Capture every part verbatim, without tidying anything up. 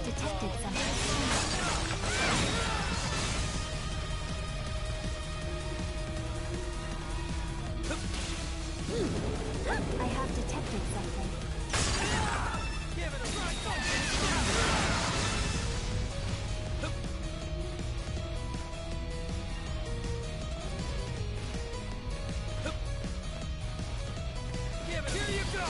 detected something. I have detected something. Give it a run! Give it. Here you go!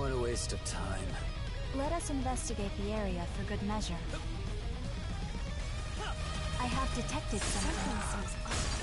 What a waste of time. Let us investigate the area for good measure. I have detected something.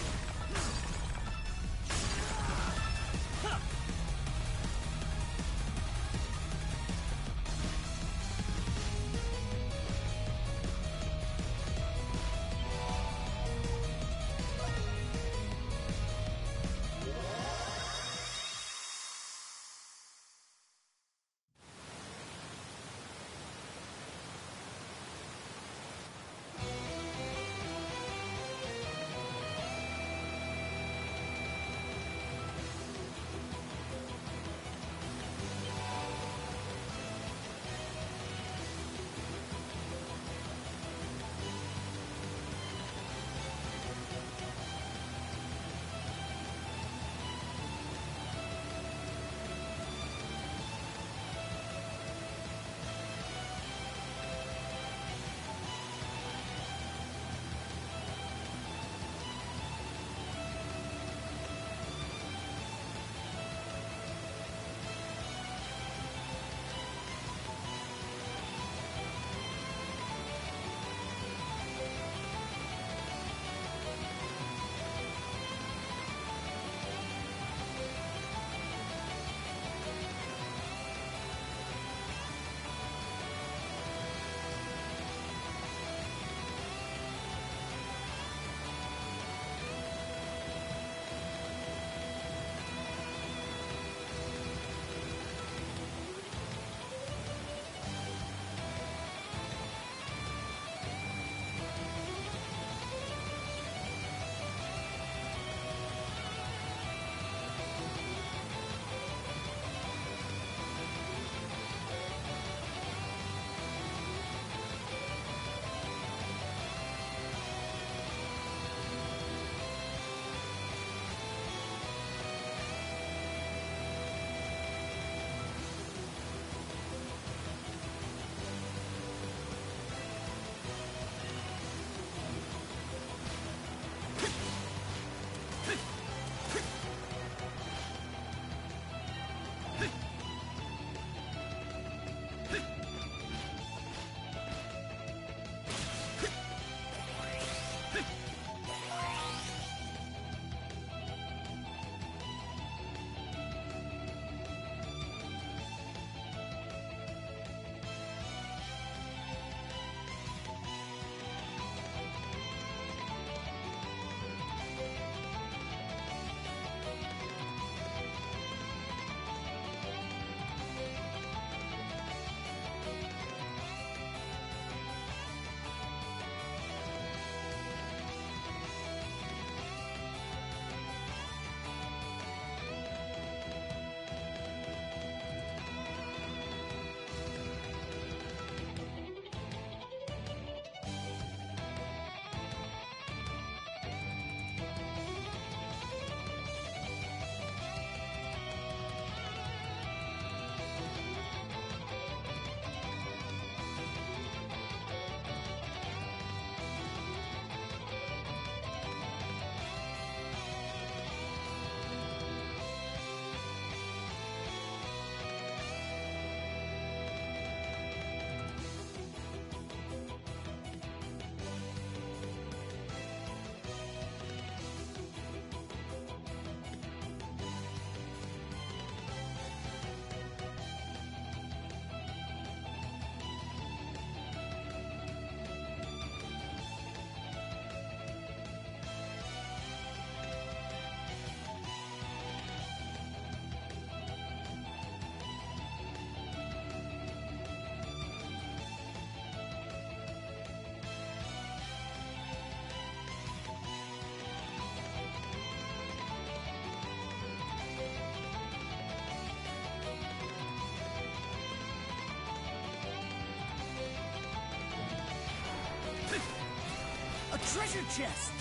treasure chest!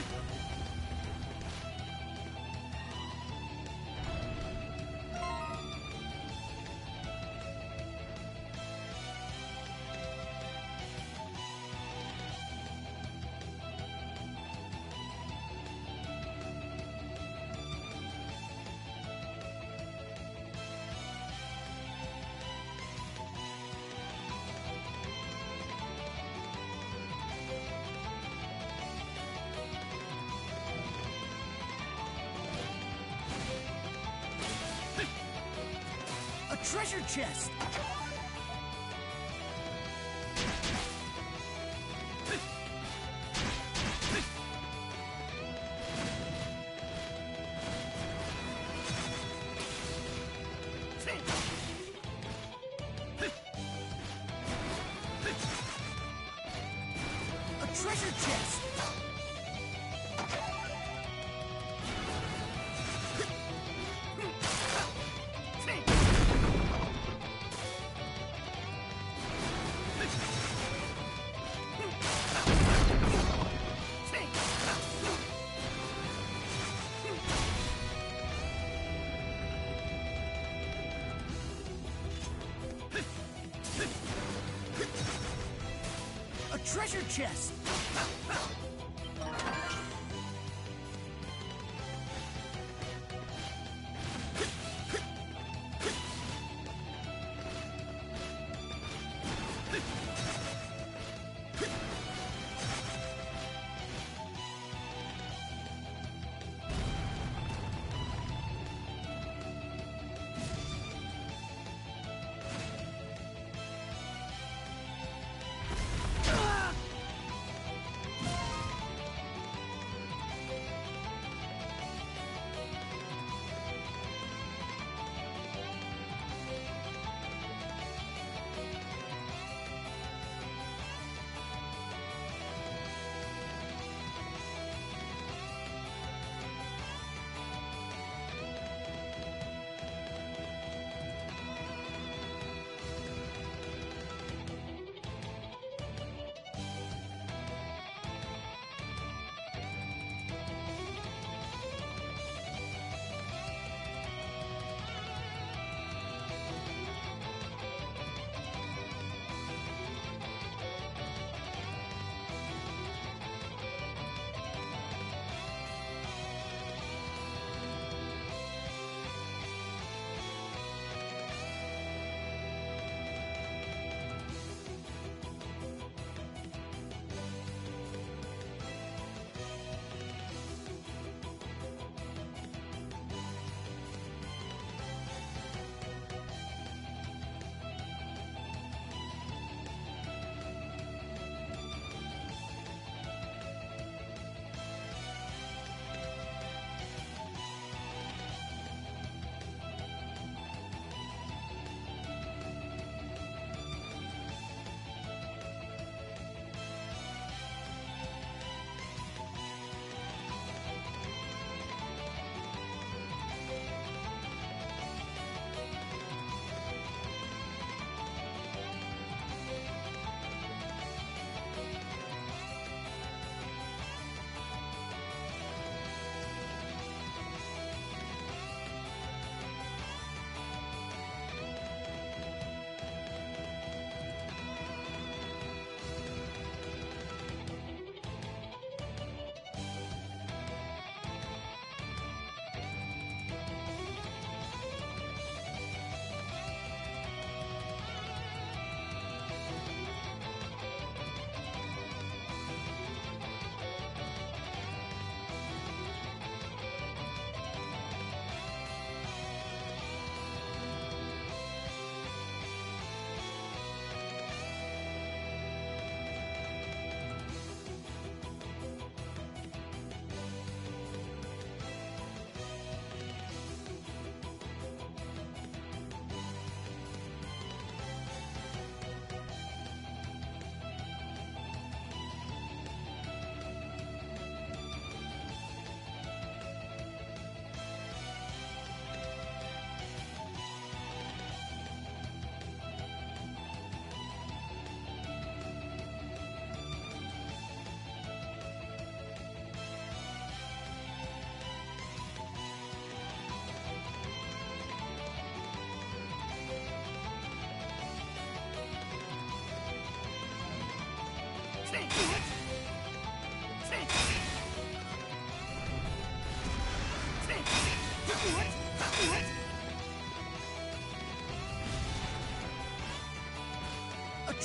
A treasure chest! A treasure chest! A treasure chest!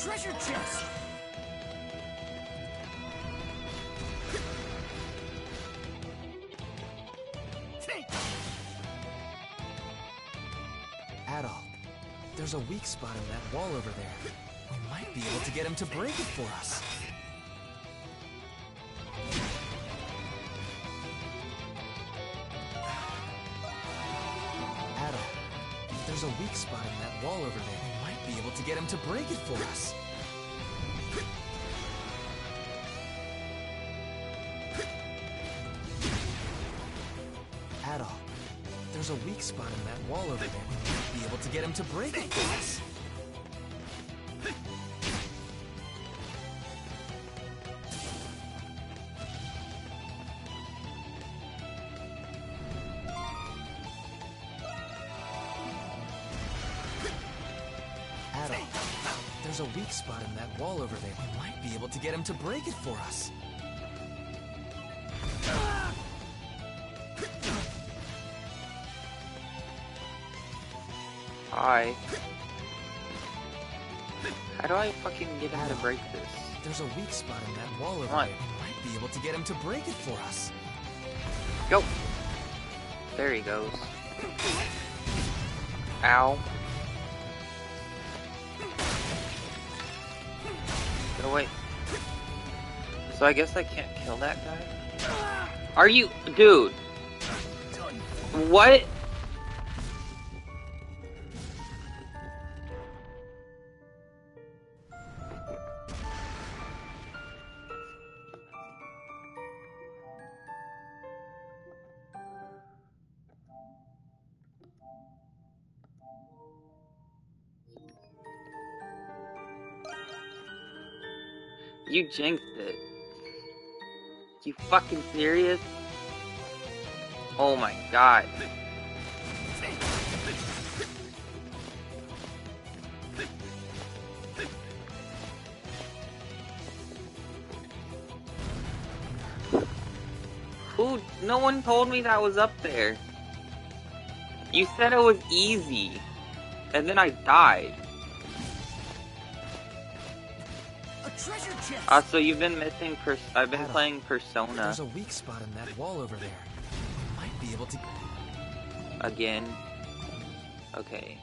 treasure chest. Adol, there's a weak spot in that wall over there. We might be able to get him to break it for us. Adol, there's a weak spot in that wall over there. We might be able to get him to break it for us. Adol, there's a weak spot in that wall over there. We might be able to get him to break it for us. Adol, there's a weak spot in that wall over there. We might be able to get him to break it for us. Hi. How do I fucking get him to break this? There's a weak spot in that wall over Come on. there. We might be able to get him to break it for us. Go! There he goes. Ow. Get away. So I guess I can't kill that guy? Are you... Dude! What? You jinxed it. You fucking serious? Oh my god. Who? No one told me that was up there. You said it was easy. And then I died. Treasure chest. Ah, uh, so you've been missing pers- I've been Adol, playing Persona. There's a weak spot in that wall over there. We might be able to... Again. Okay.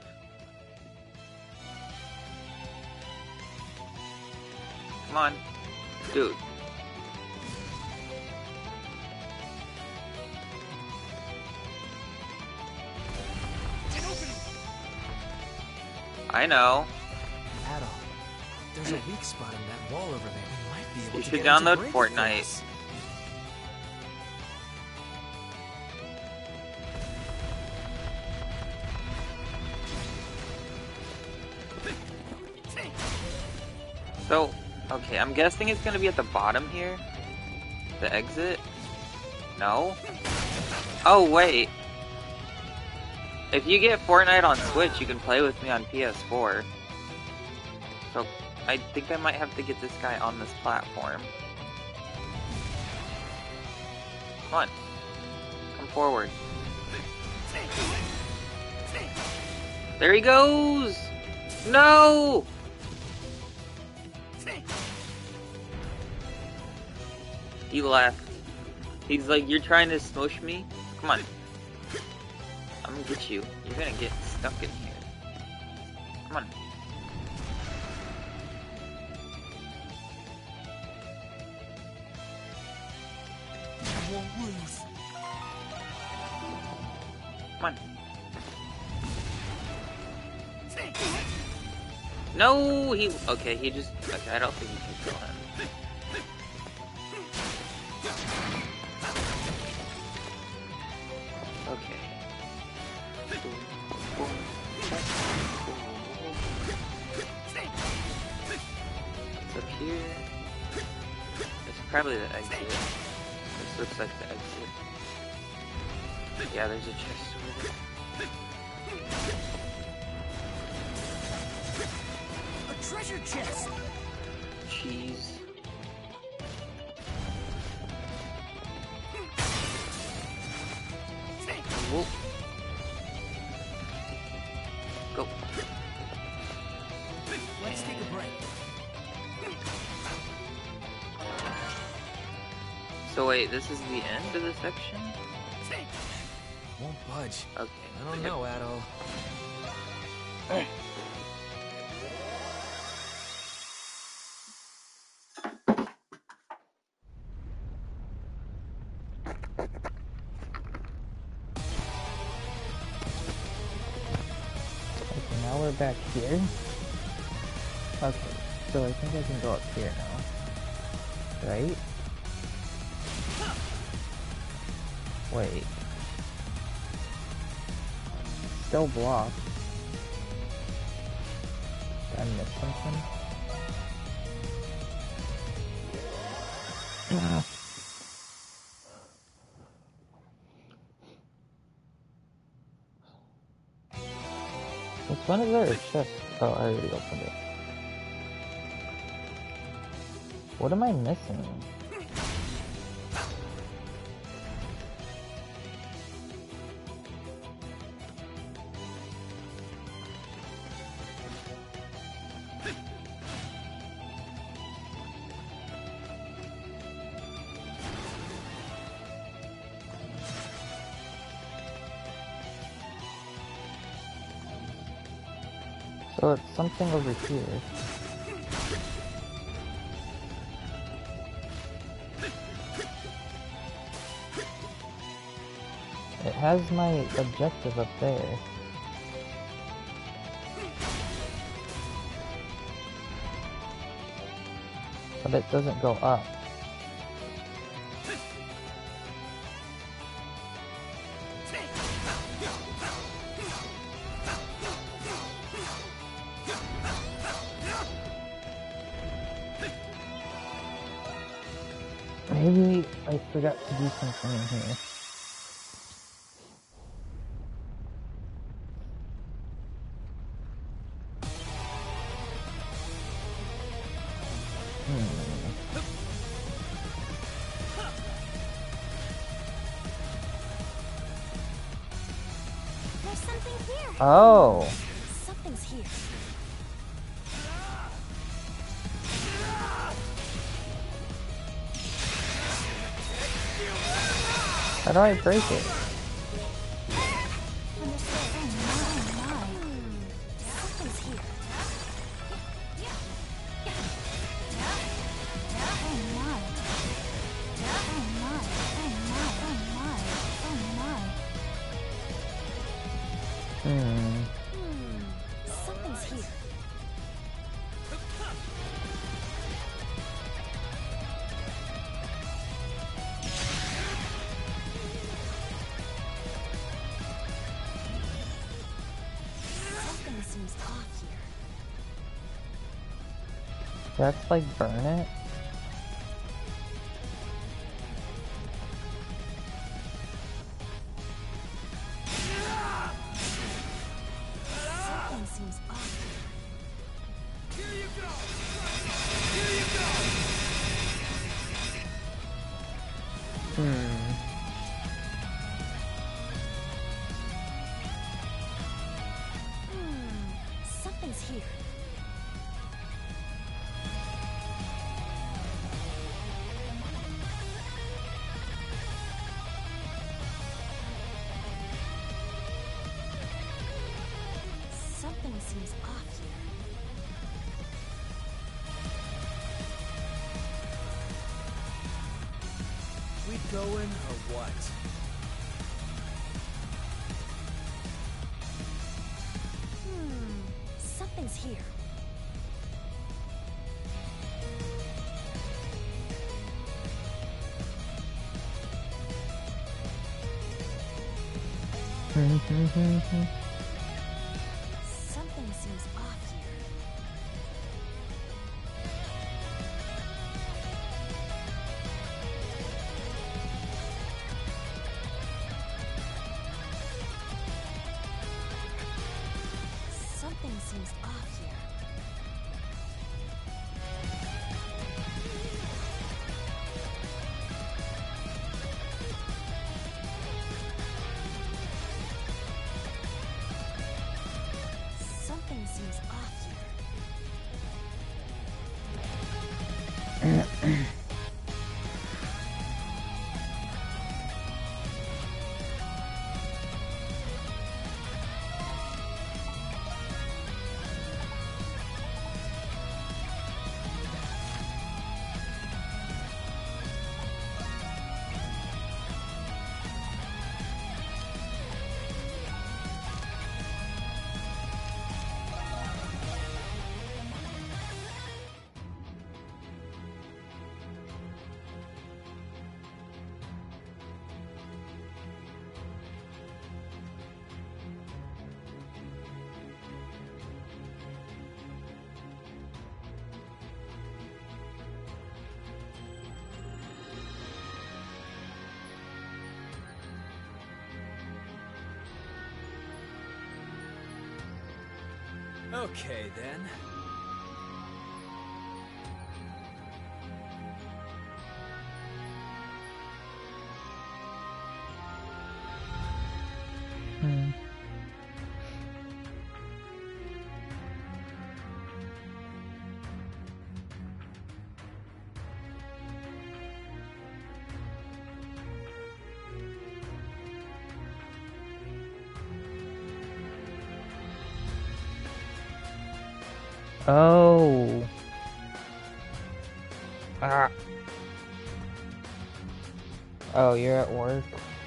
Come on. Dude. An opening. I know. Adol, there's a weak spot in that wall over there. We might be able You to should get him to download break it for Fortnite. us. So, okay, I'm guessing it's gonna be at the bottom here. The exit? No? Oh, wait. If you get Fortnite on Switch, you can play with me on P S four. So, I think I might have to get this guy on this platform. Come on. Come forward. There he goes! No! He left. He's like, you're trying to smush me? Come on. I'm gonna get you. You're gonna get stuck in here. Come on. I won't lose. Come on. No, he. Okay, he just. Okay, I don't think you can kill him. Okay. It's up here. It's probably the exit. This looks like the exit. Yeah, there's a chest over there. A treasure chest. Cheese. Whoa. Go. Let's take a break. So wait, this is the end of the section? Won't budge. Okay. I don't know, Adol. Okay, now we're back here. Okay, so I think I can go up here now. Right? Wait. Still blocked. Did I miss something? Which one is there a chest? Oh, I already opened it. What am I missing? So it's something over here. It has my objective up there. But it doesn't go up. Maybe I forgot to do something in here. There's something here. Oh! Something's here. How do I break it? Understood. Oh my, oh my. Something's here. Oh my. Oh my. Oh my. Oh my. Oh my. Hmm. Hmm. Something's here. Something seems off here. That's like burn it? Something seems off here. Here you go! Here you go! Hmm. Hmm. Something's here. Something seems off here. We going or what? Hmm. Something's here. Something seems off here. Something seems off here. Something seems off here. Okay, then. Hmm. Oh. Ah. Oh, you're at work?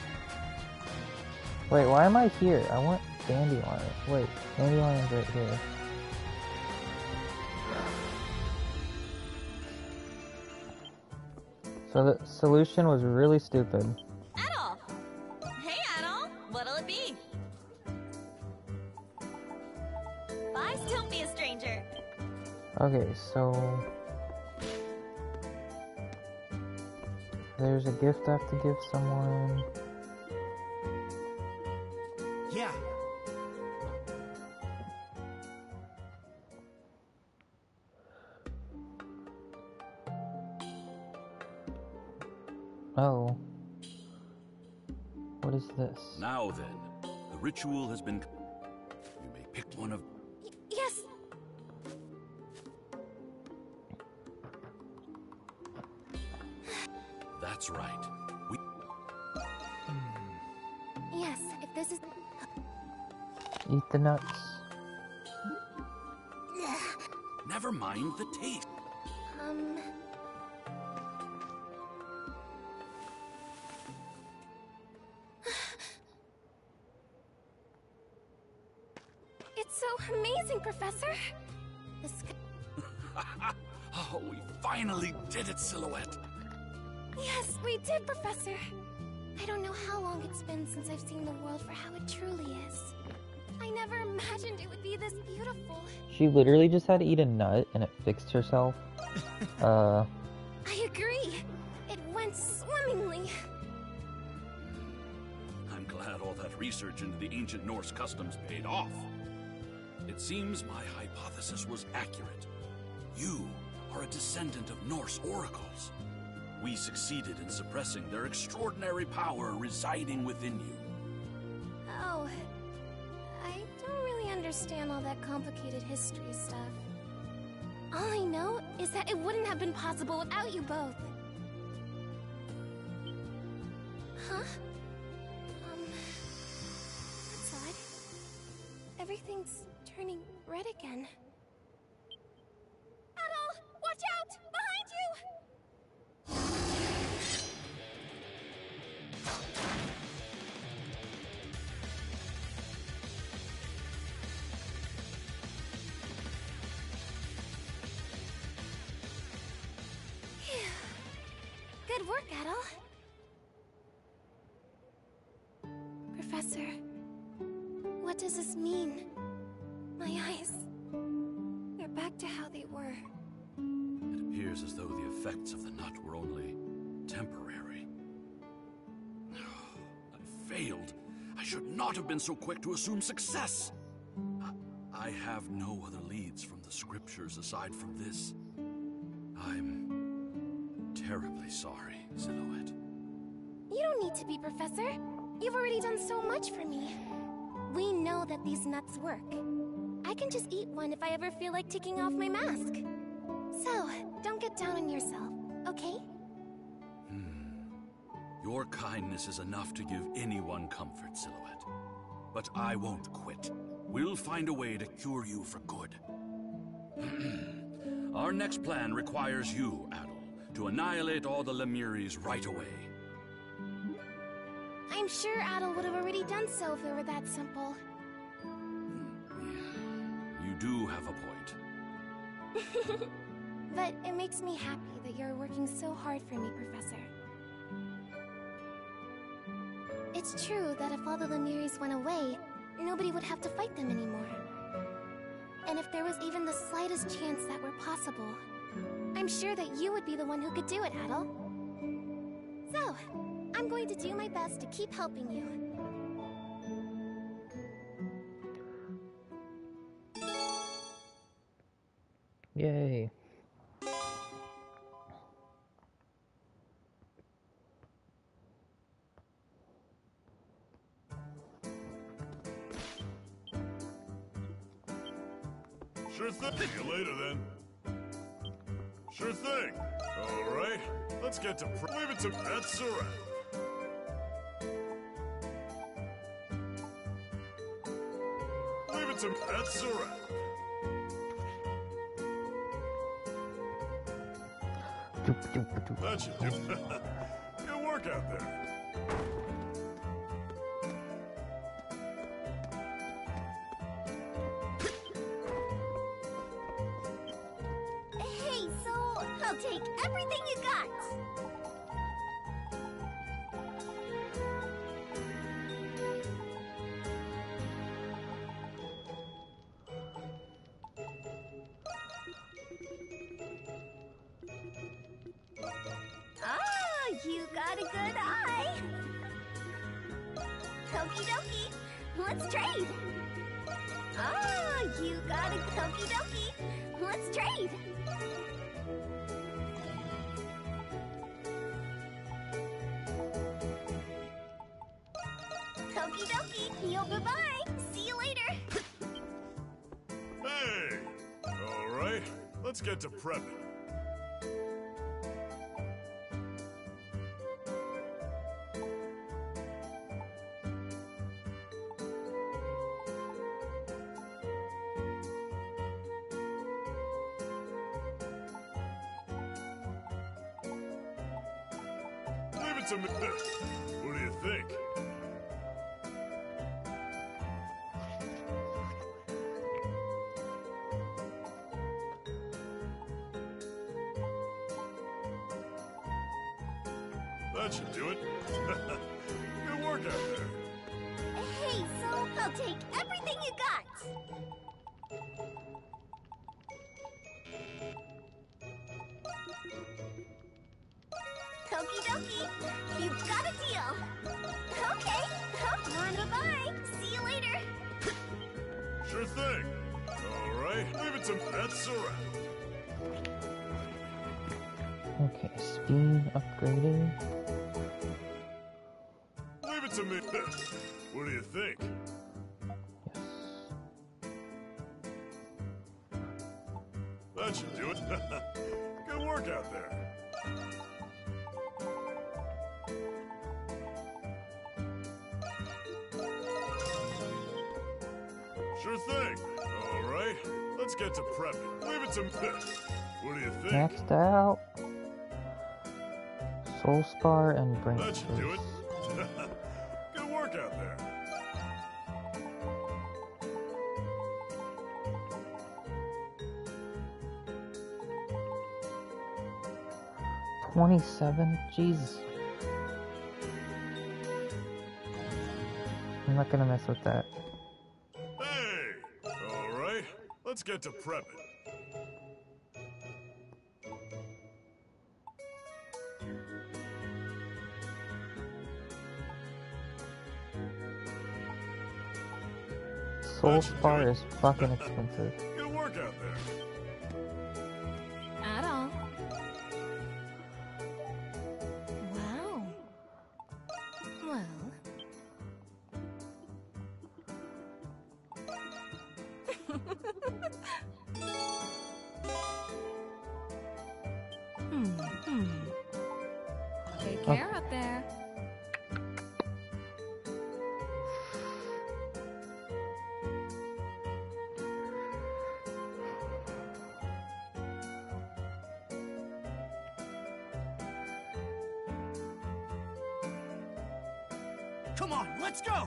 Wait, why am I here? I want Dandelion. Wait, Dandelion's right here. So the solution was really stupid. Adol! Hey, Adol! What'll it be? Lies, don't be a stranger. Okay, so... there's a gift I have to give someone. Yeah. Oh. What is this? Now then, the ritual has been... You may pick one of... Y yes! That's right. We... Yes, if this is... Eat the nuts. Never mind the taste. Um... It's so amazing, Professor! This... Oh, we finally did it, Silhouette. Yes, we did, Professor! I don't know how long it's been since I've seen the world for how it truly is. I never imagined it would be this beautiful. She literally just had to eat a nut and it fixed herself. uh... I agree! It went swimmingly! I'm glad all that research into the ancient Norse customs paid off. It seems my hypothesis was accurate. You are a descendant of Norse oracles. We succeeded in suppressing their extraordinary power residing within you. Oh... I don't really understand all that complicated history stuff. All I know is that it wouldn't have been possible without you both. Huh? Um... That's odd. Everything's turning red again. Adol! Watch out! Behind you! Good work, Adol. Professor, what does this mean? My eyes... they're back to how they were. It appears as though the effects of the nut were only temporary. I failed. I should not have been so quick to assume success. I, I have no other leads from the scriptures aside from this. I'm terribly sorry, Silhouette. You don't need to be, Professor. You've already done so much for me. We know that these nuts work. I can just eat one if I ever feel like taking off my mask. So, don't get down on yourself, okay? Hmm. Your kindness is enough to give anyone comfort, Silhouette. But I won't quit. We'll find a way to cure you for good. Our next plan requires you, Adol, to annihilate all the Lemiris right away. I'm sure Adol would have already done so if it were that simple. You do have a point. But it makes me happy that you're working so hard for me, Professor. It's true that if all the Lemiris went away, nobody would have to fight them anymore. And if there was even the slightest chance that were possible, I'm sure that you would be the one who could do it, Adol. So, I'm going to do my best to keep helping you. Yay. Sure thing. See you later, then. Sure thing. All right. Let's get to... Pr Leave it to... That's a wrap. Leave it to... That's a wrap. That should do. Good work out there. Hey, so I'll take everything you got. Ah, you got a good eye. Okie dokie, let's trade. Ah, you got a okie dokie, let's trade. Okie dokie, yo, bye-bye. See you later. Hey! All right. Let's get to prepping. Leave it to me. What do you think? That should do it. Good work out there. Hey, so I'll take everything you got. Okie dokie, you got a deal. Okay, come on, bye-bye. See you later. Sure thing. All right. Leave it to me. That's a wrap. Okay, speed upgraded. Leave it to me. What do you think? That should do it. Good work out there. Sure thing. All right. Let's get to prepping. Leave it to me. What do you think? Maxed out. Soul Spar and Brain That should do Freeze. it. Good work out there. twenty-seven? Jeez. I'm not gonna mess with that. Hey! All right. Let's get to prepping. Soul That should do Spar it. is fucking expensive. Good work out there. At all. Wow. Well, Hmm, hmm. Take care up there. Come on, let's go!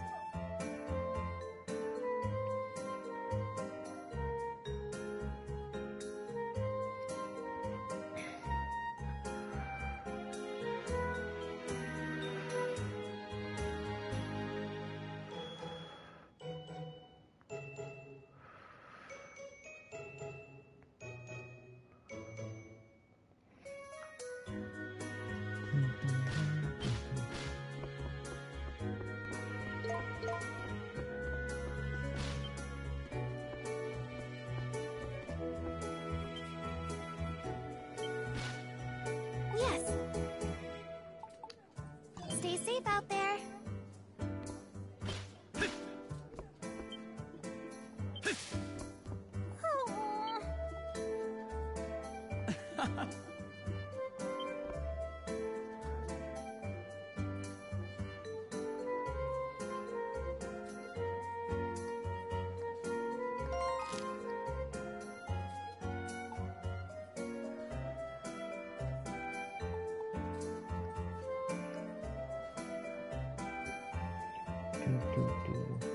Do, do, do.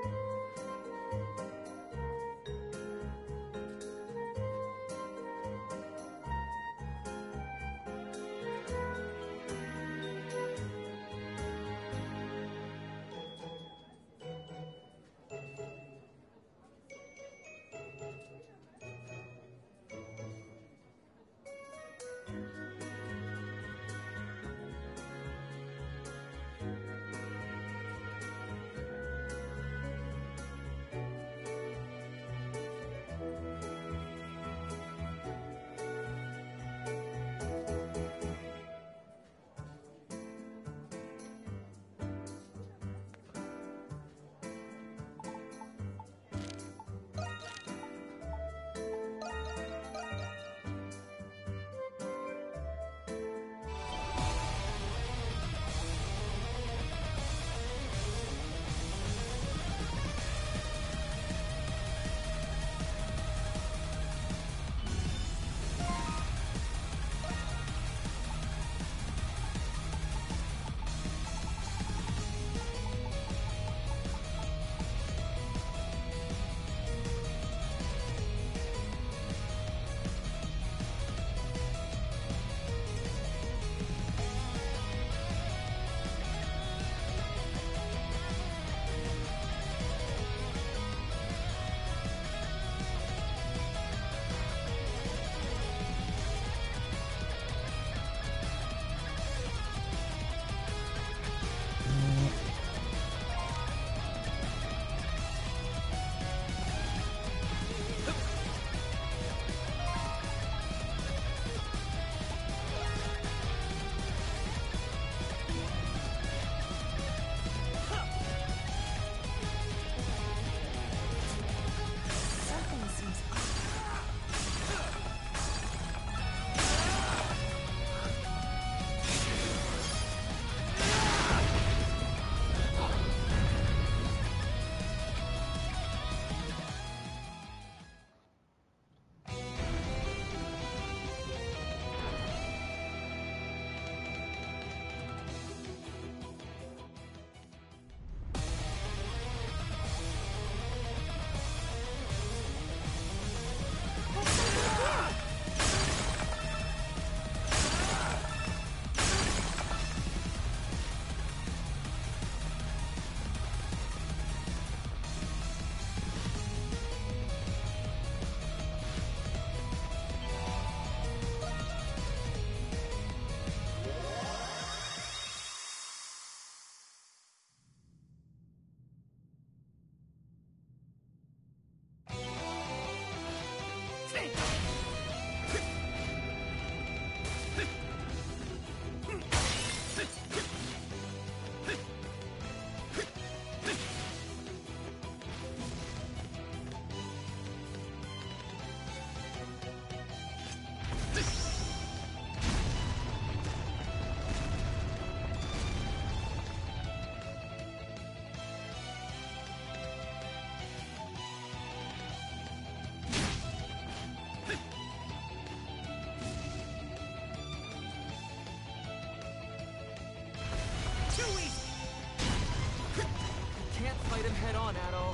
Head on, Adol.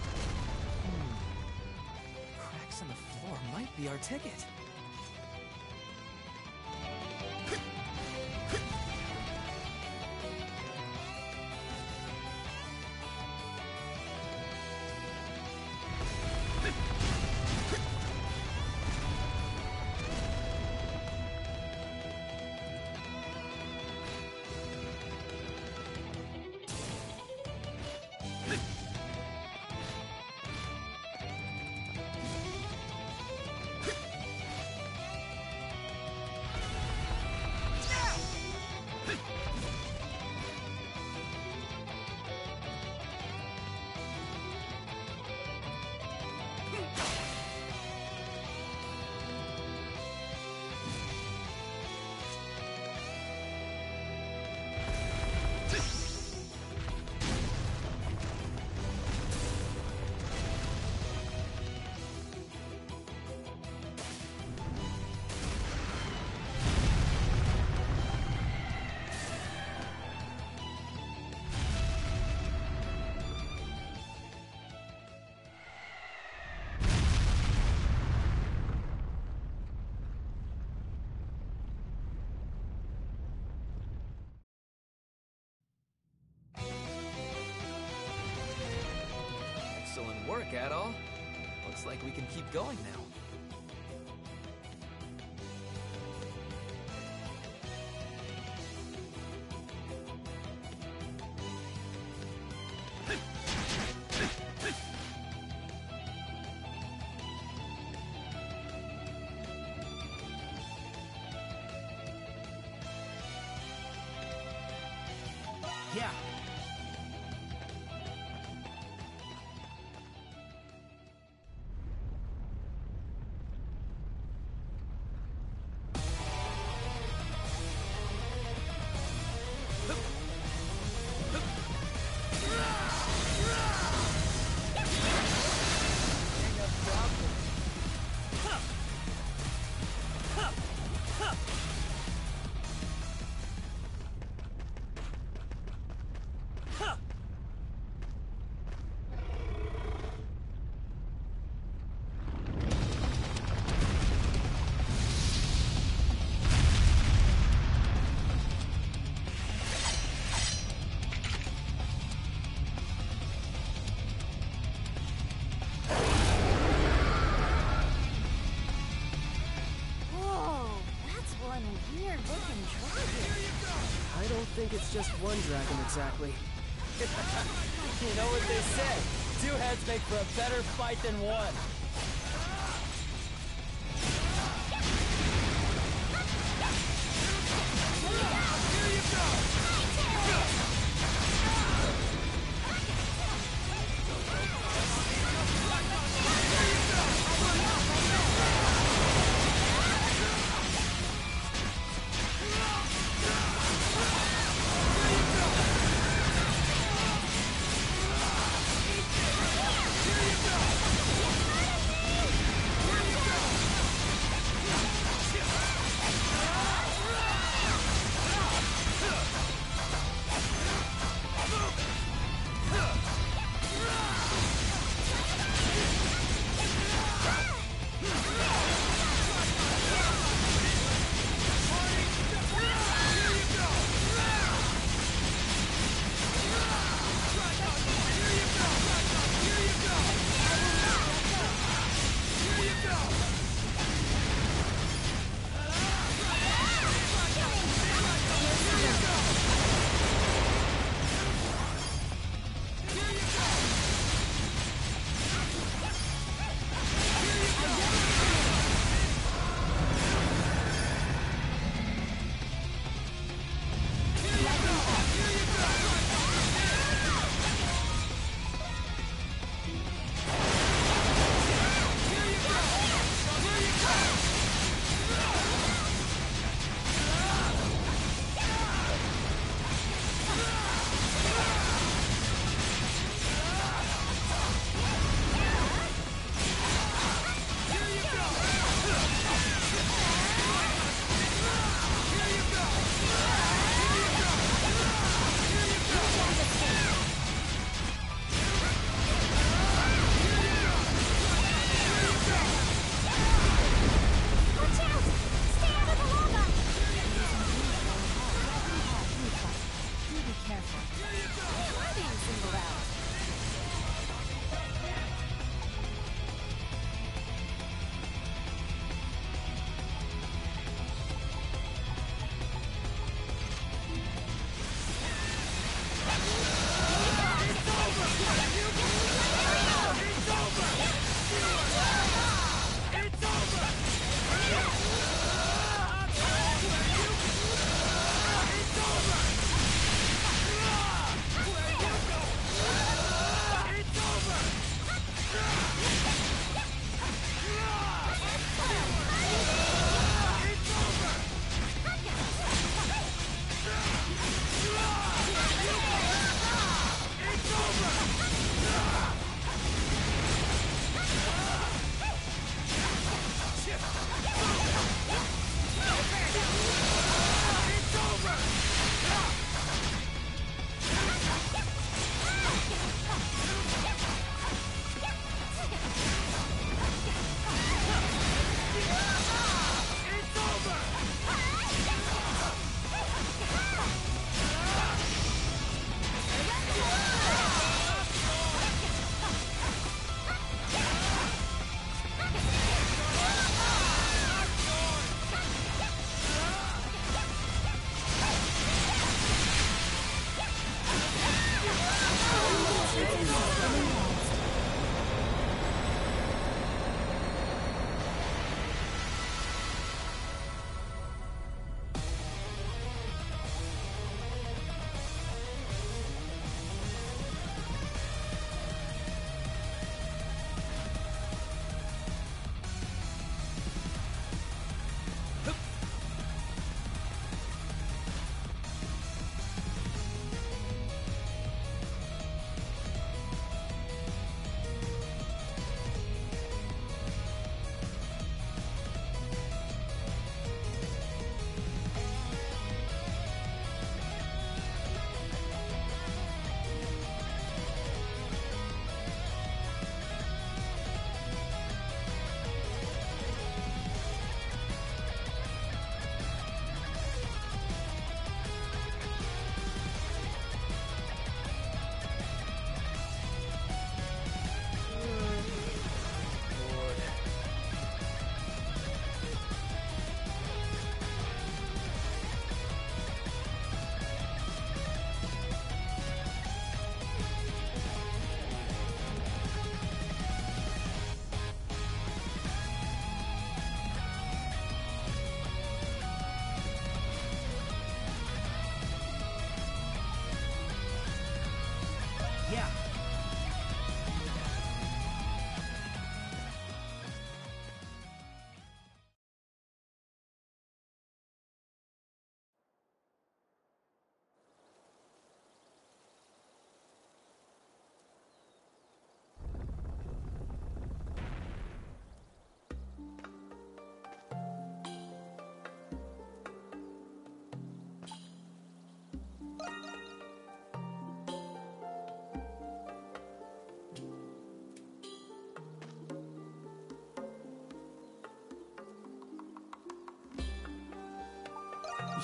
Hmm. Cracks on the floor might be our ticket. work, Adol. Looks like we can keep going now. Yeah. I don't think it's just one dragon exactly. You know what they say, two heads make for a better fight than one.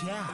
Yeah.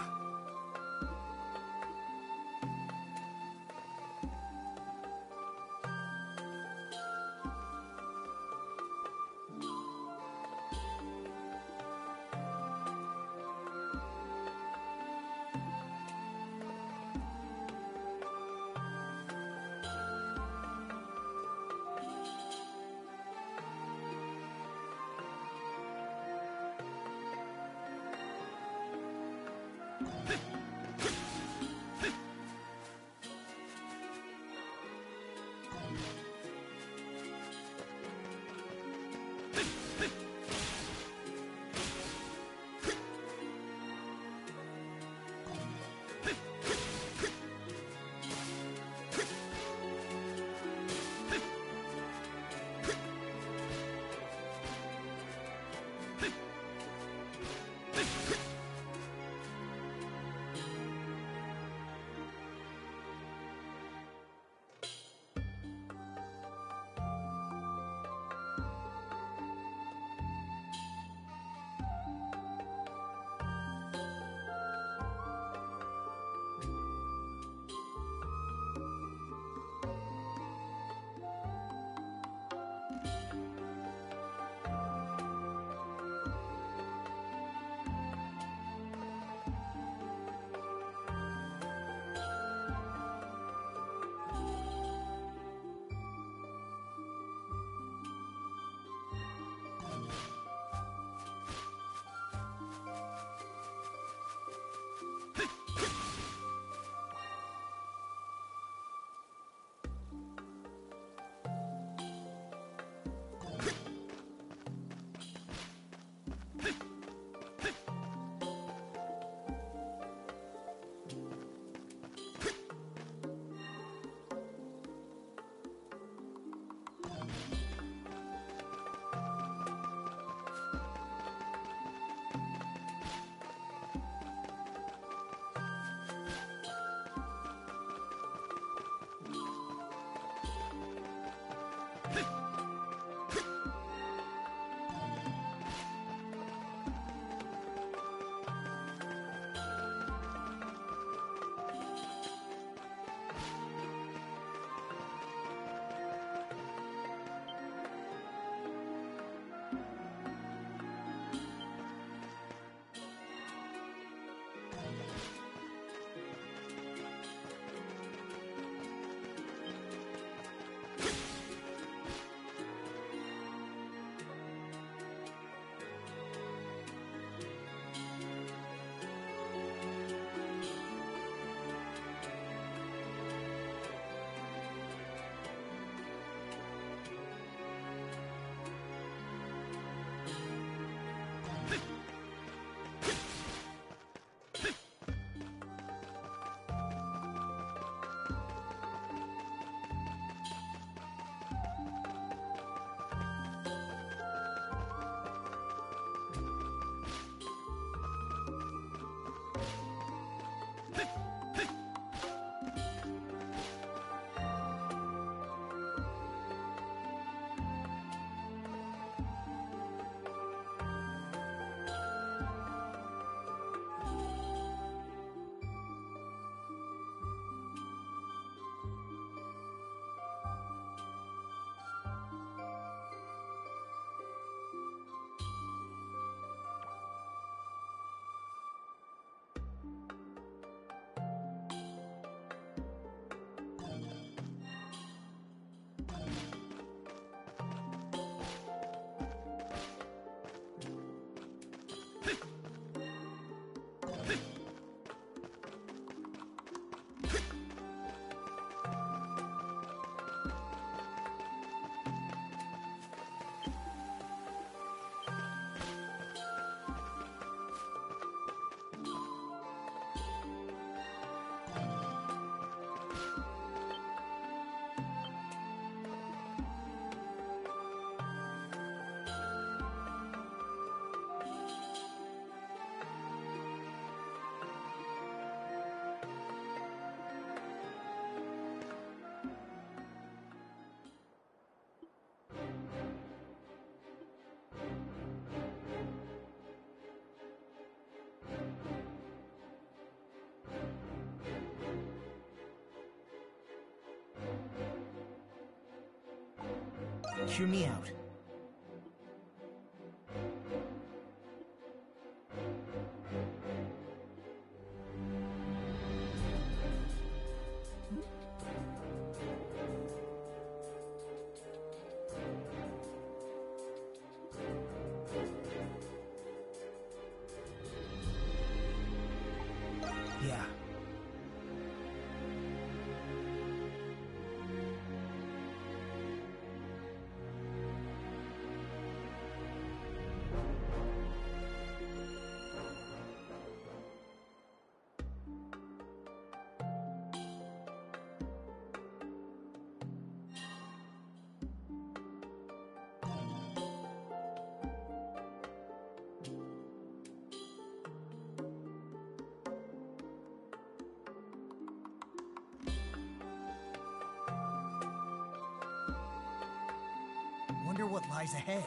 Hear me out. Yeah. Wonder what lies ahead.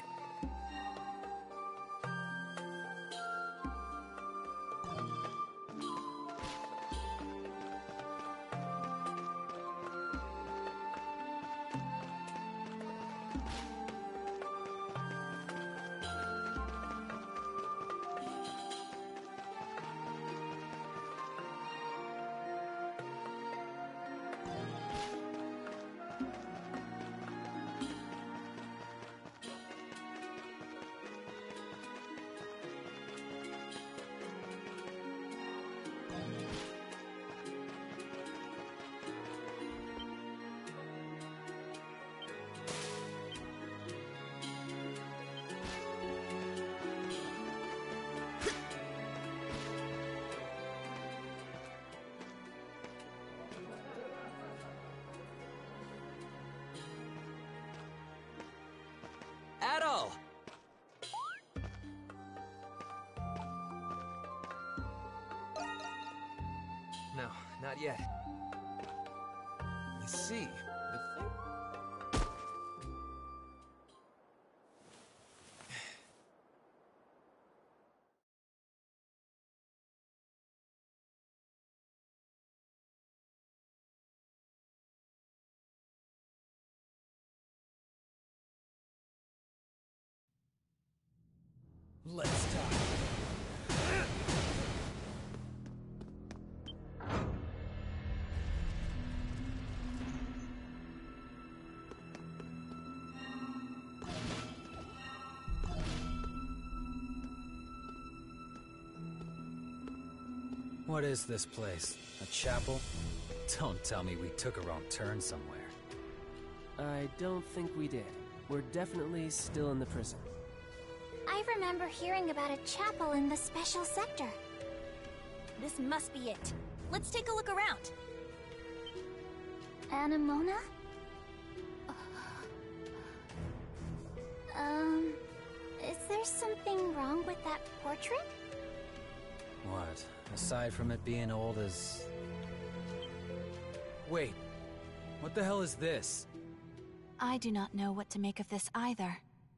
Adol! No, not yet. I see. The thing... Let's talk. What is this place? A chapel? Don't tell me we took a wrong turn somewhere. I don't think we did. We're definitely still in the prison. I remember hearing about a chapel in the special sector. This must be it. Let's take a look around. Anemona? Um, is there something wrong with that portrait? What? Aside from it being old as... Wait. What the hell is this? I do not know what to make of this either.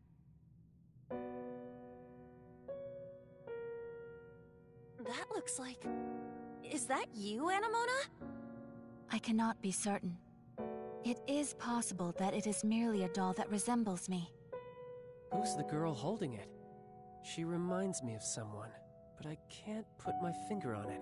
That looks like... Is that you, Anemona? I cannot be certain. It is possible that it is merely a doll that resembles me. Who's the girl holding it? She reminds me of someone, but I can't put my finger on it.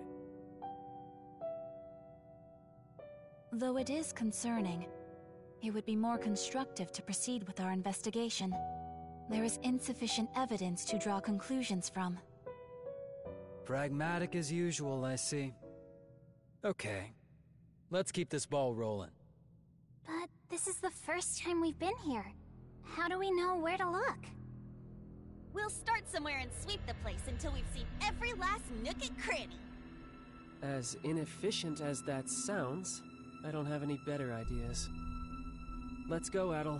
Though it is concerning, it would be more constructive to proceed with our investigation. There is insufficient evidence to draw conclusions from. Pragmatic as usual, I see. Okay. Let's keep this ball rolling. But this is the first time we've been here. How do we know where to look? We'll start somewhere and sweep the place until we've seen every last nook and cranny. As inefficient as that sounds, I don't have any better ideas. Let's go, Adol.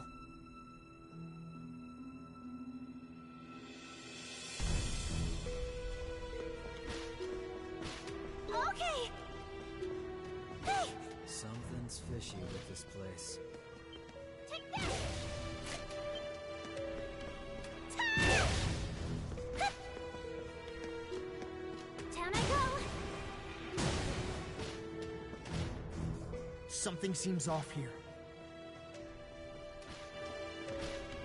Okay! Hey! Something's fishy with this place. Take that! Down I go! Something seems off here.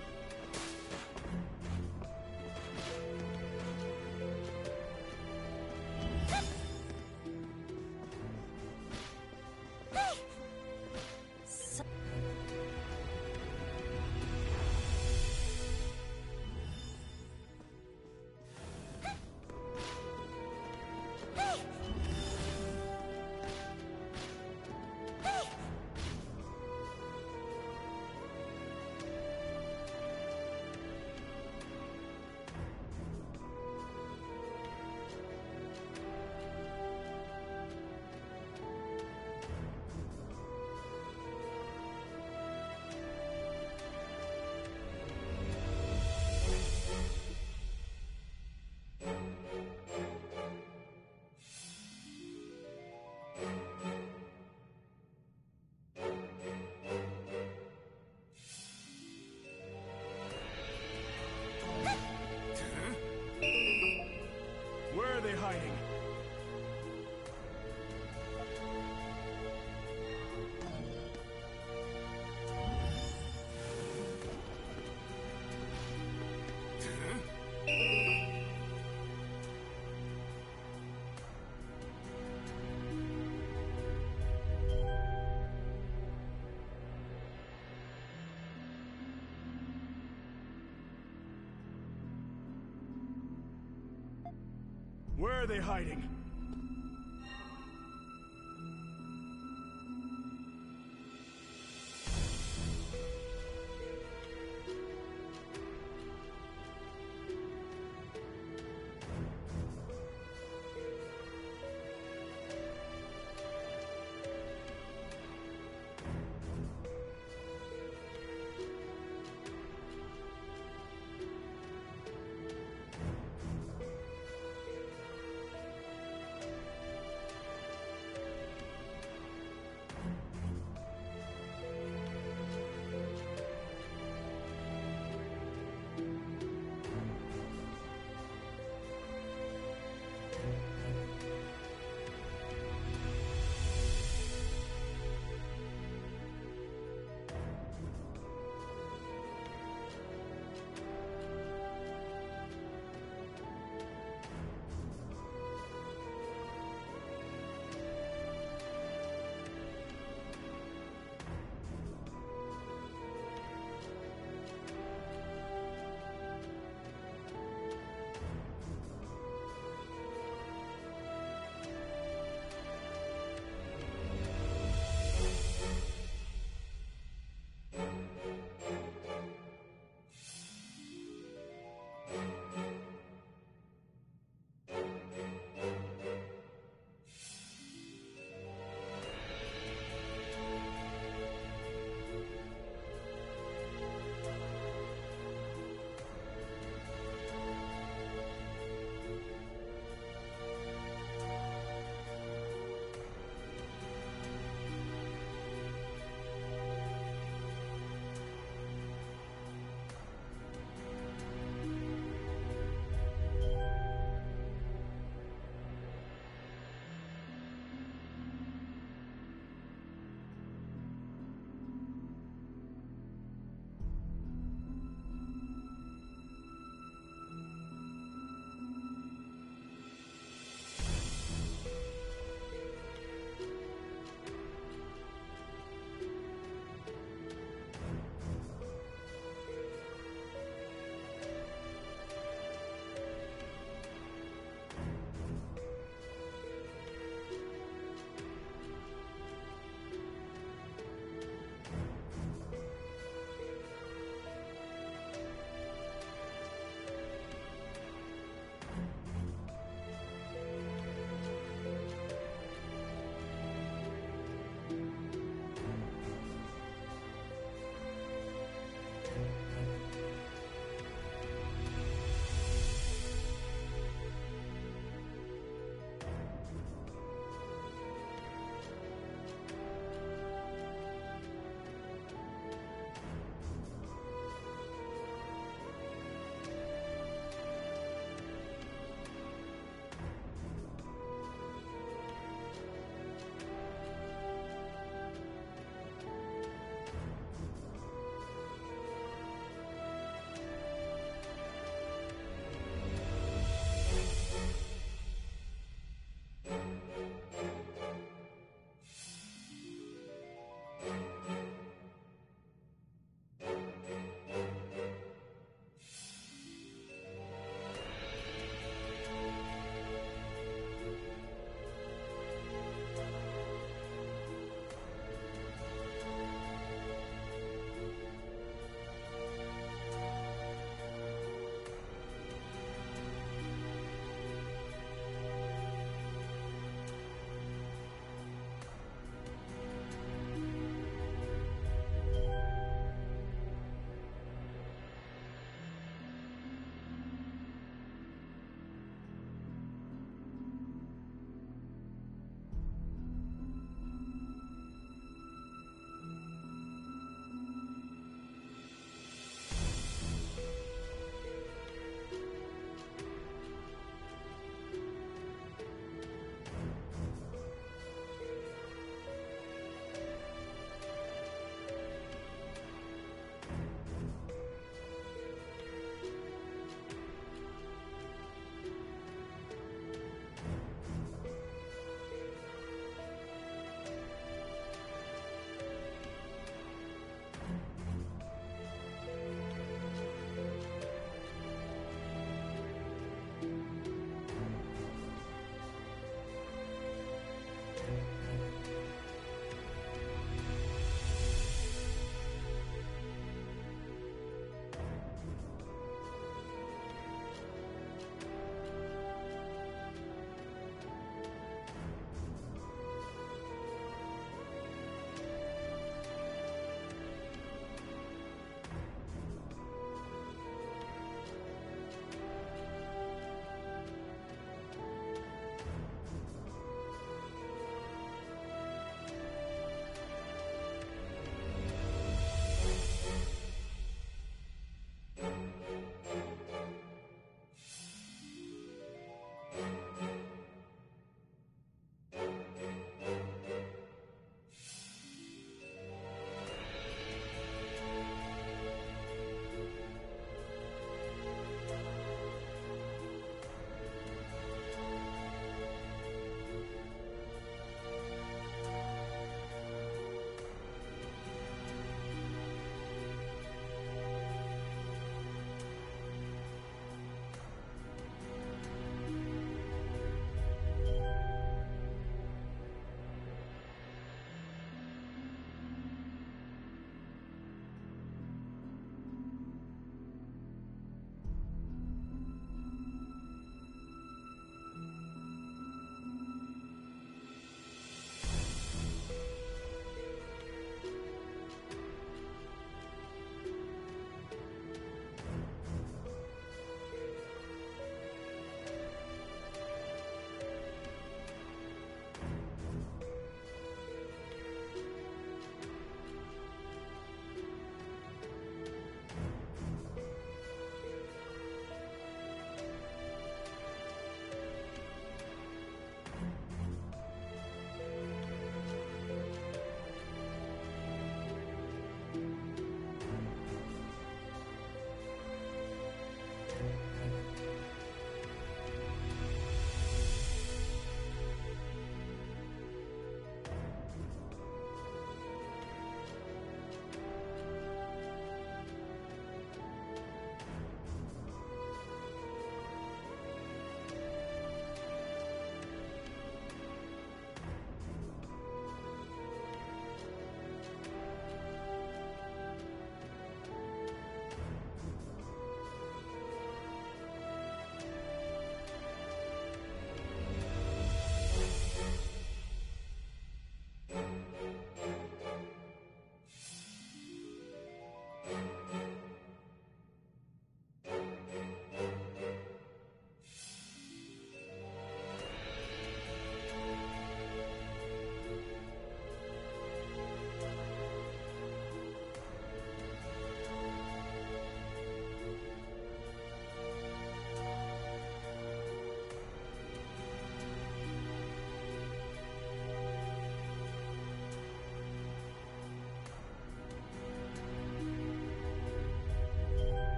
are they hiding?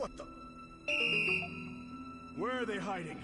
What the? Where are they hiding?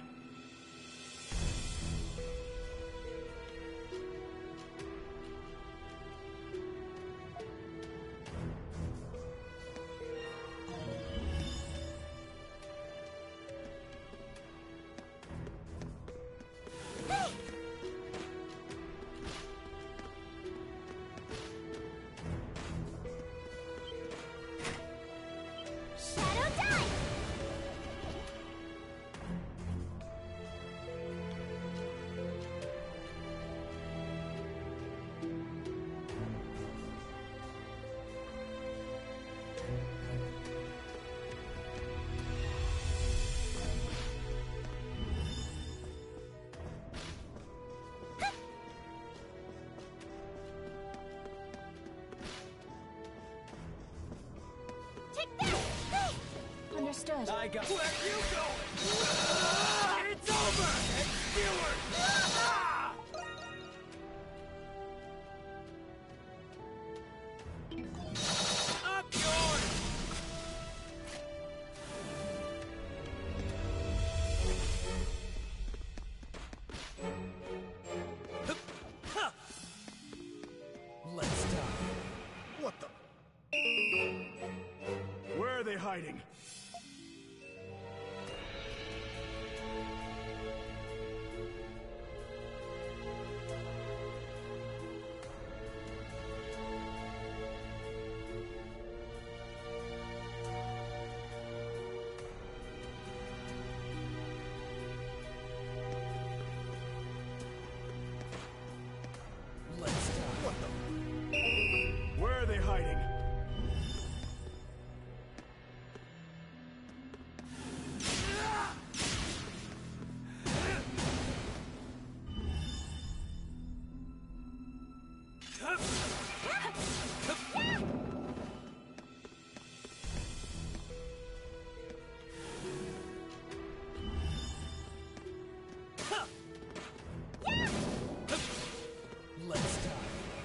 Understood. I got. Where you going? It's over! And Stewart! Ah! Up yours! Let's die. What the? Where are they hiding? Let's die. What the? Where are they hiding? Let's die.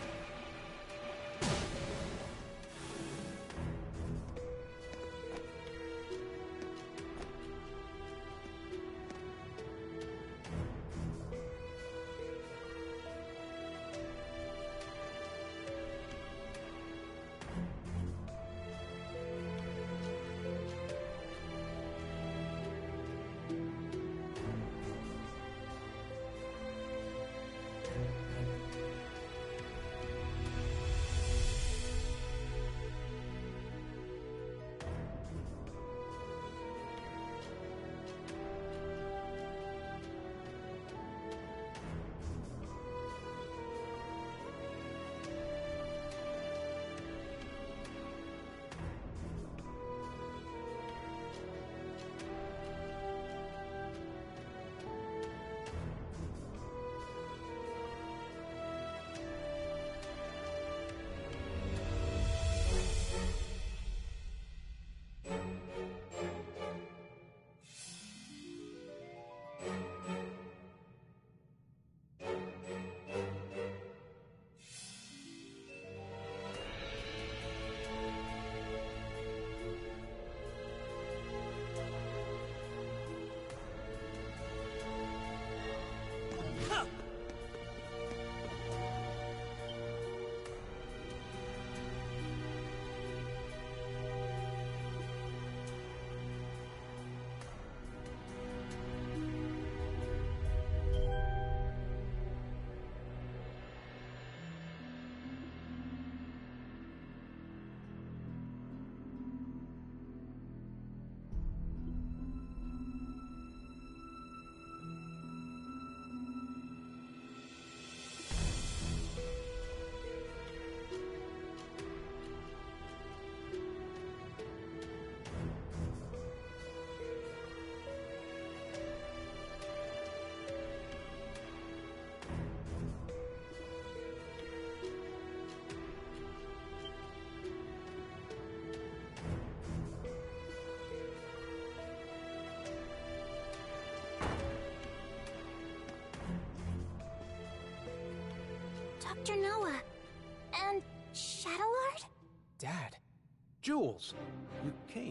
Doctor Noah. And Shadowlord? Dad. Jules, you came.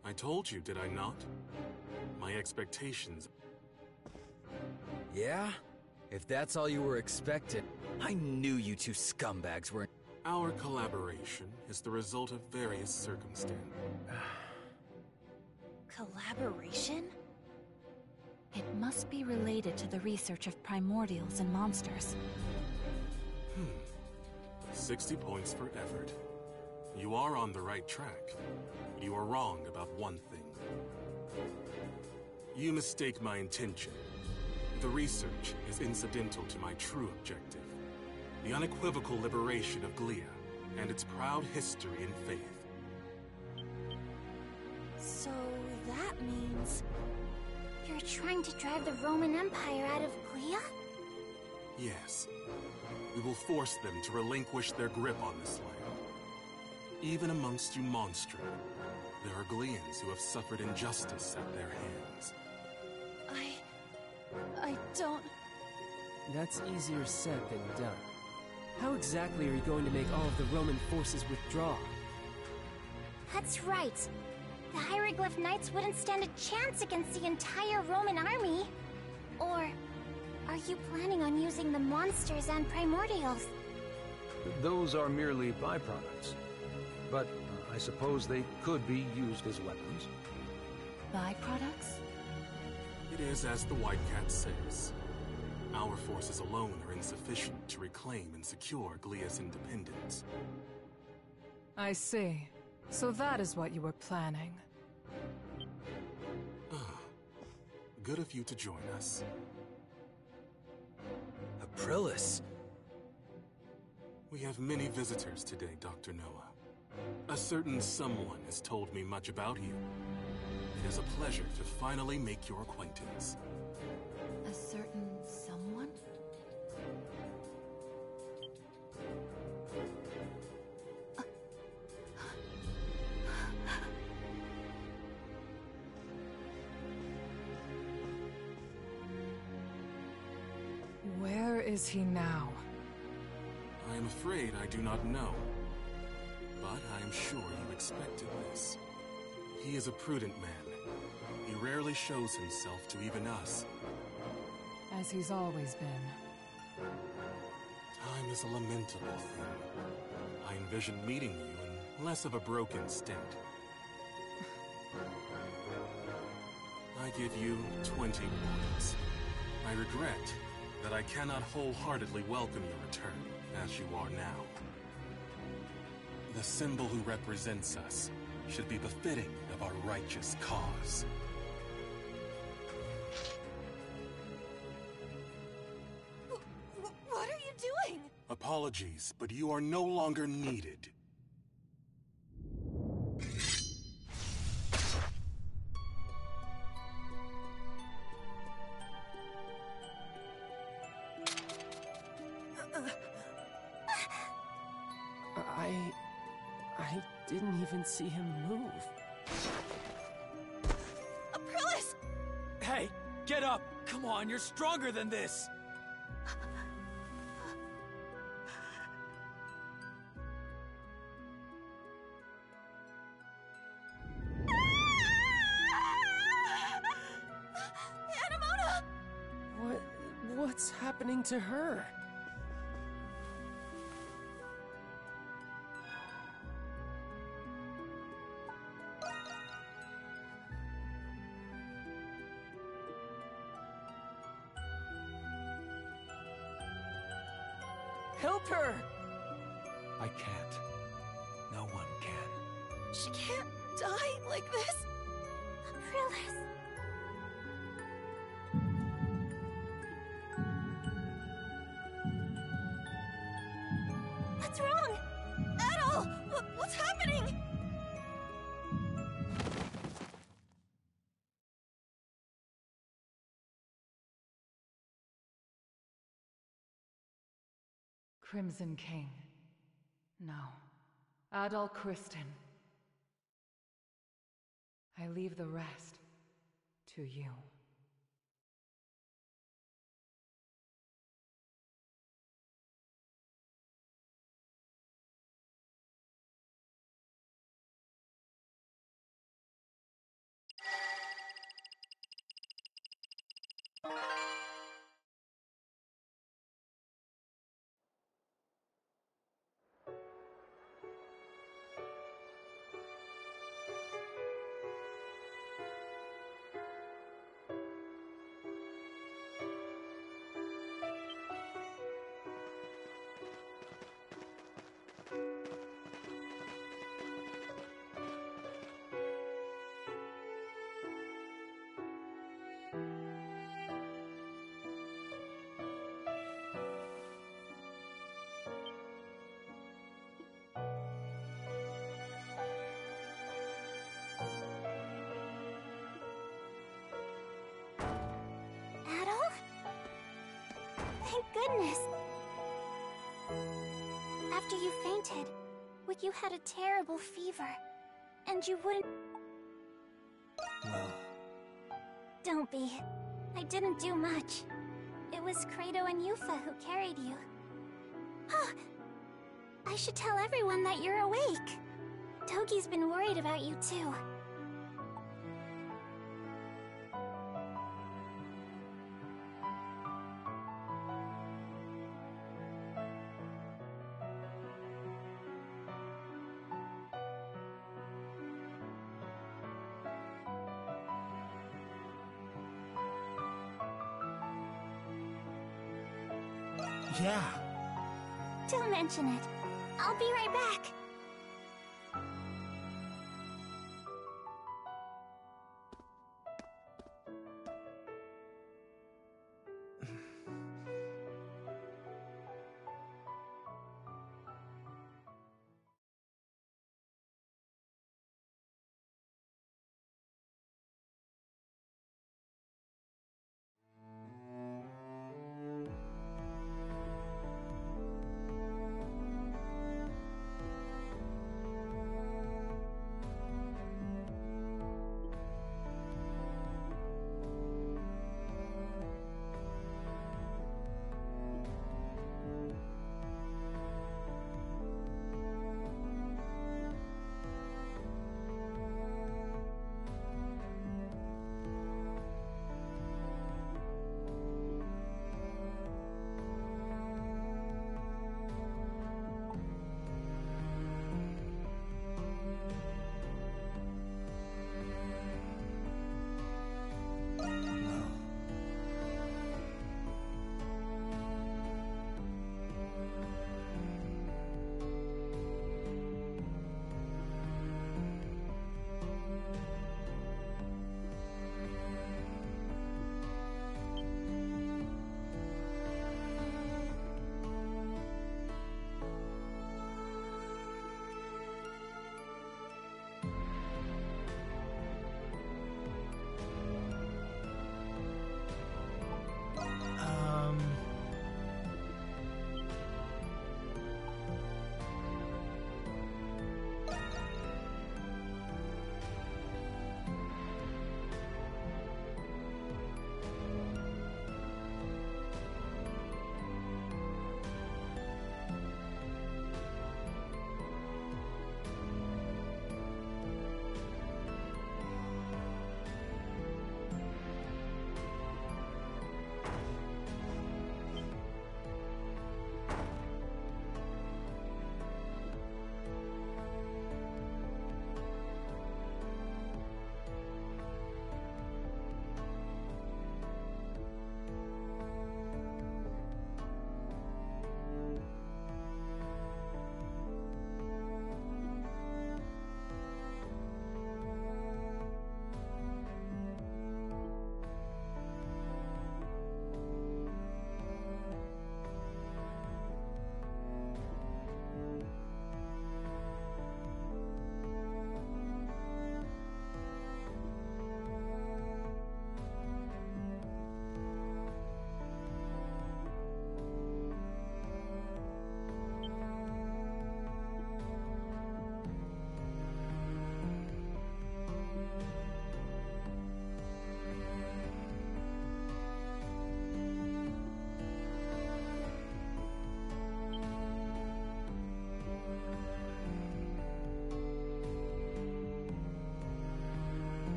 I told you, did I not? My expectations... Yeah? If that's all you were expecting, I knew you two scumbags were... Our collaboration is the result of various circumstances. Collaboration? It must be related to the research of primordials and monsters. Hmm. sixty points for effort. You are on the right track. You are wrong about one thing. You mistake my intention. The research is incidental to my true objective. The unequivocal liberation of Glia, and its proud history and faith. So that means... You're trying to drive the Roman Empire out of Glia? Yes. We will force them to relinquish their grip on this land. Even amongst you Monstra, there are Glians who have suffered injustice at their hands. I... I don't... That's easier said than done. How exactly are you going to make all of the Roman forces withdraw? That's right. The Hieroglyph Knights wouldn't stand a chance against the entire Roman army. Or are you planning on using the monsters and primordials? Those are merely byproducts. But uh, I suppose they could be used as weapons. Byproducts? It is as the White Cat says. Our forces alone are insufficient to reclaim and secure Glia's independence. I see. So that is what you were planning. Ah, good of you to join us. Aprilis. We have many visitors today, Doctor Noah. A certain someone has told me much about you. It is a pleasure to finally make your acquaintance. A certain someone? Where is he now? I am afraid I do not know. But I am sure you expected this. He is a prudent man. He rarely shows himself to even us. As he's always been. Time is a lamentable thing. I envision meeting you in less of a broken state. I give you twenty points. I regret that I cannot wholeheartedly welcome your return, as you are now. The symbol who represents us should be befitting of our righteous cause. What are you doing? Apologies, but you are no longer needed. I... I didn't even see him move. Aprilis! Hey, get up! Come on, you're stronger than this! Anamona! What... what's happening to her? Help her! I can't. No one can. She can't die like this. Aprilis. What's wrong? Adol! Wh- What's happening? Crimson King. No. Adol Kristin. I leave the rest to you. Thank goodness! After you fainted, you had a terrible fever, and you wouldn't... Well... Don't be. I didn't do much. It was Credo and Yuffie who carried you. Huh. I should tell everyone that you're awake. Togi's been worried about you too. Yeah. Don't mention it. I'll be right back.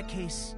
that case...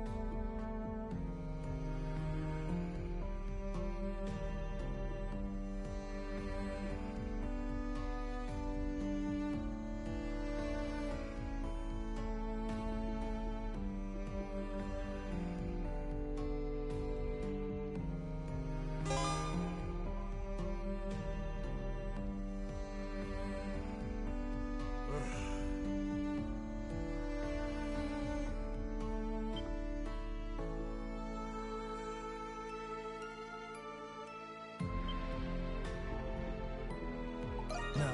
No.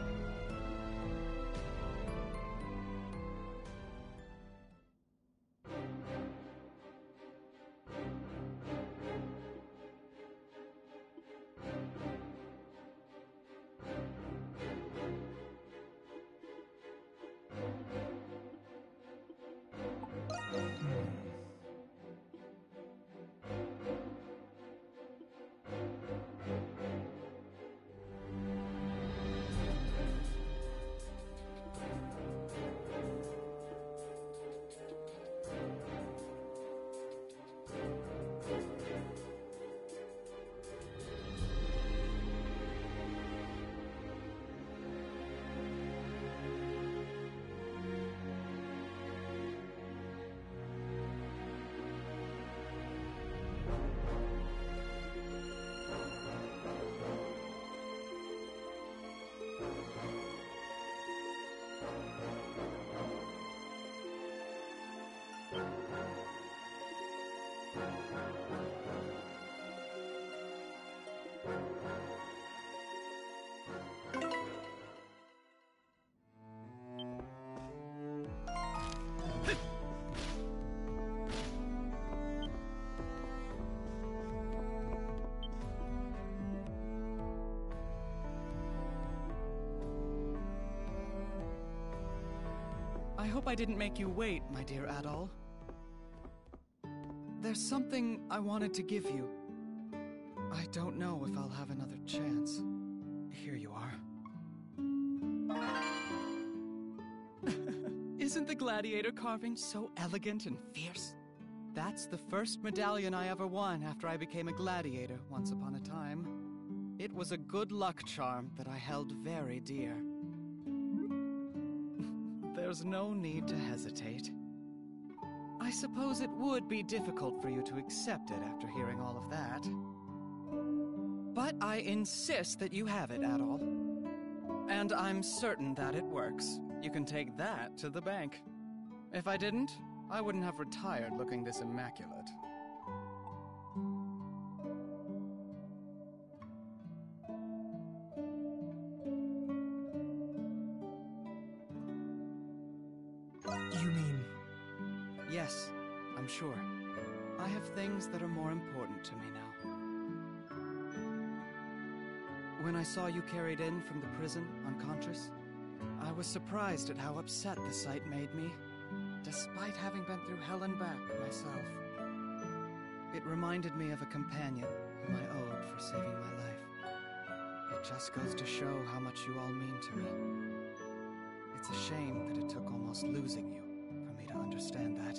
I hope I didn't make you wait, my dear Adol. There's something I wanted to give you. I don't know if I'll have another chance. Here you are. Isn't the gladiator carving so elegant and fierce? That's the first medallion I ever won after I became a gladiator once upon a time. It was a good luck charm that I held very dear. There's no need to hesitate. I suppose it would be difficult for you to accept it after hearing all of that. But I insist that you have it, Adol. And I'm certain that it works. You can take that to the bank. If I didn't, I wouldn't have retired looking this immaculate. You mean... Yes, I'm sure. I have things that are more important to me now. When I saw you carried in from the prison, unconscious, I was surprised at how upset the sight made me, despite having been through hell and back myself. It reminded me of a companion whom I owed for saving my life. It just goes to show how much you all mean to me. It's a shame that it took almost losing you for me to understand that.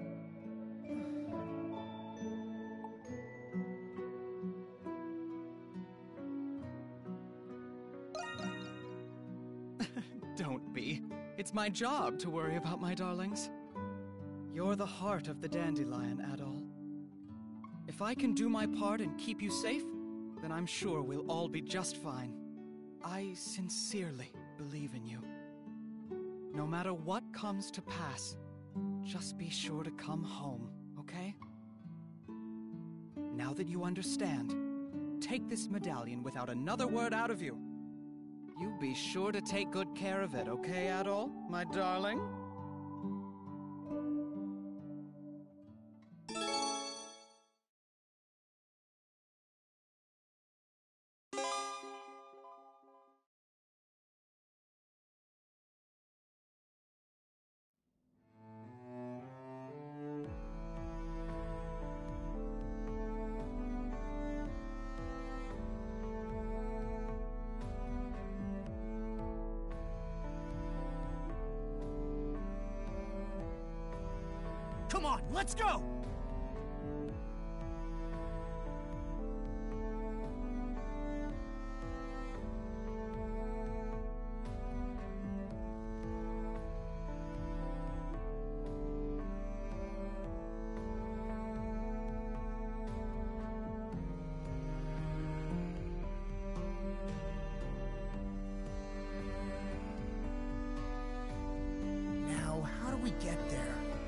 Don't be. It's my job to worry about my darlings. You're the heart of the dandelion, Adol. If I can do my part and keep you safe, then I'm sure we'll all be just fine. I sincerely believe in you. No matter what comes to pass, just be sure to come home, okay? Now that you understand, take this medallion without another word out of you. You be sure to take good care of it, okay, Adol, my darling? Come on, let's go! Now, how do we get there?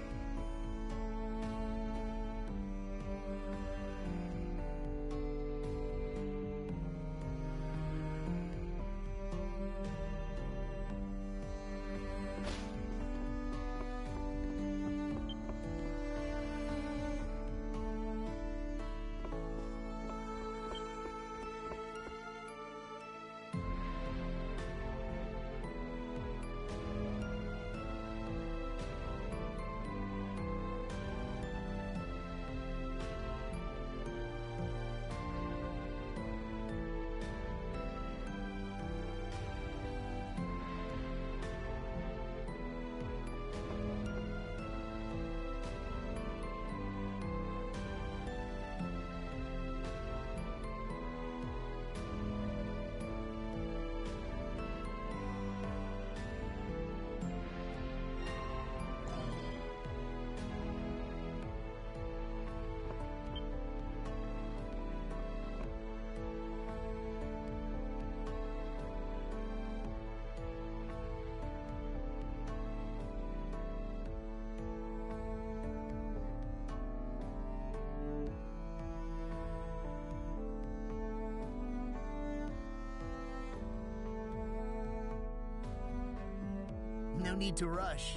No need to rush.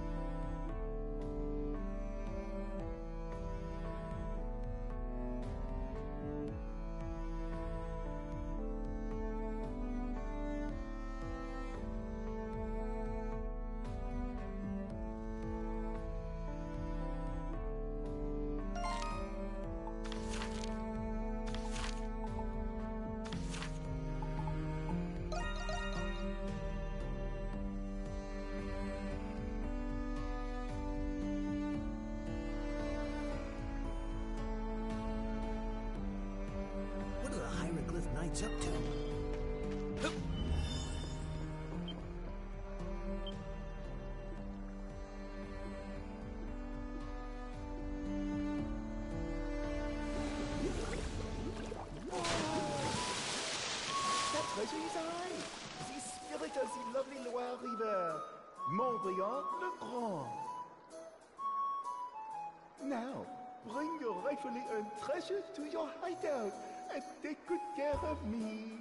What are the Hieroglyph Knights up to? That treasury's eye! The spirit of the lovely Loire River, Montbriand le Grand. Now, bring your rightfully earned treasure to your hideout and take good care of me.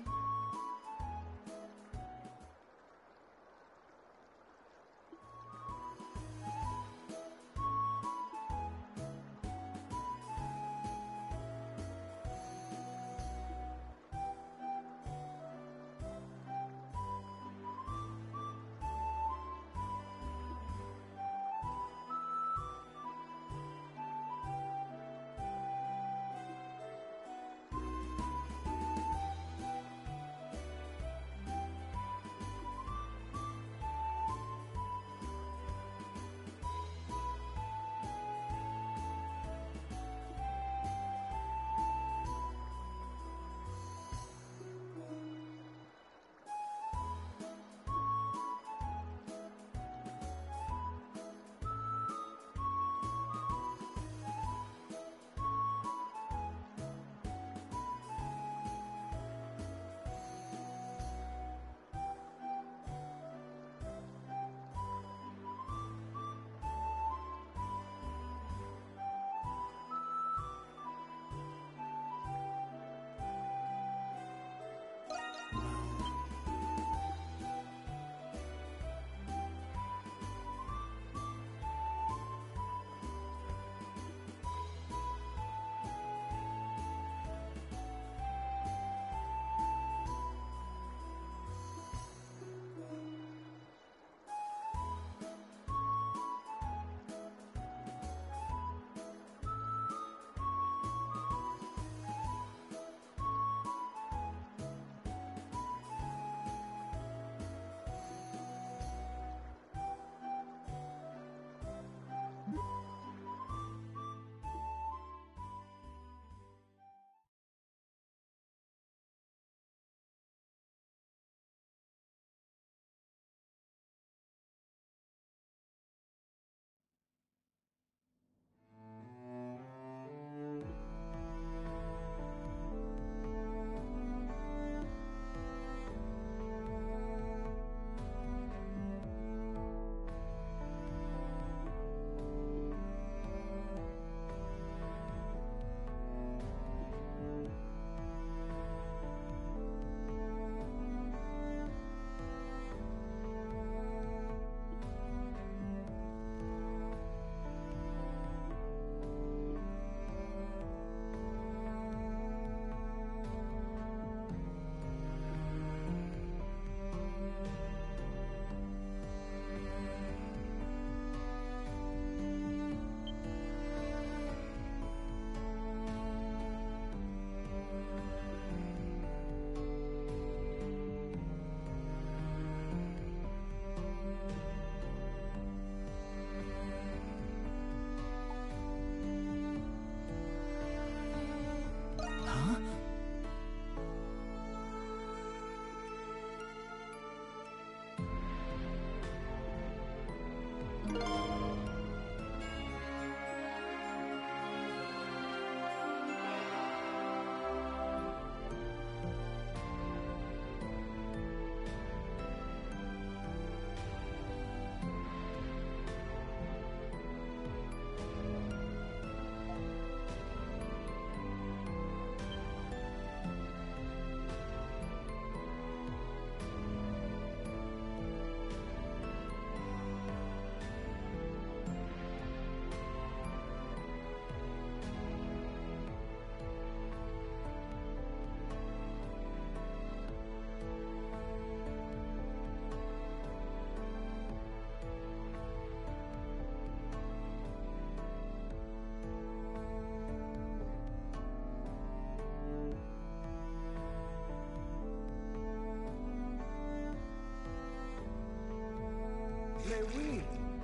Mais oui.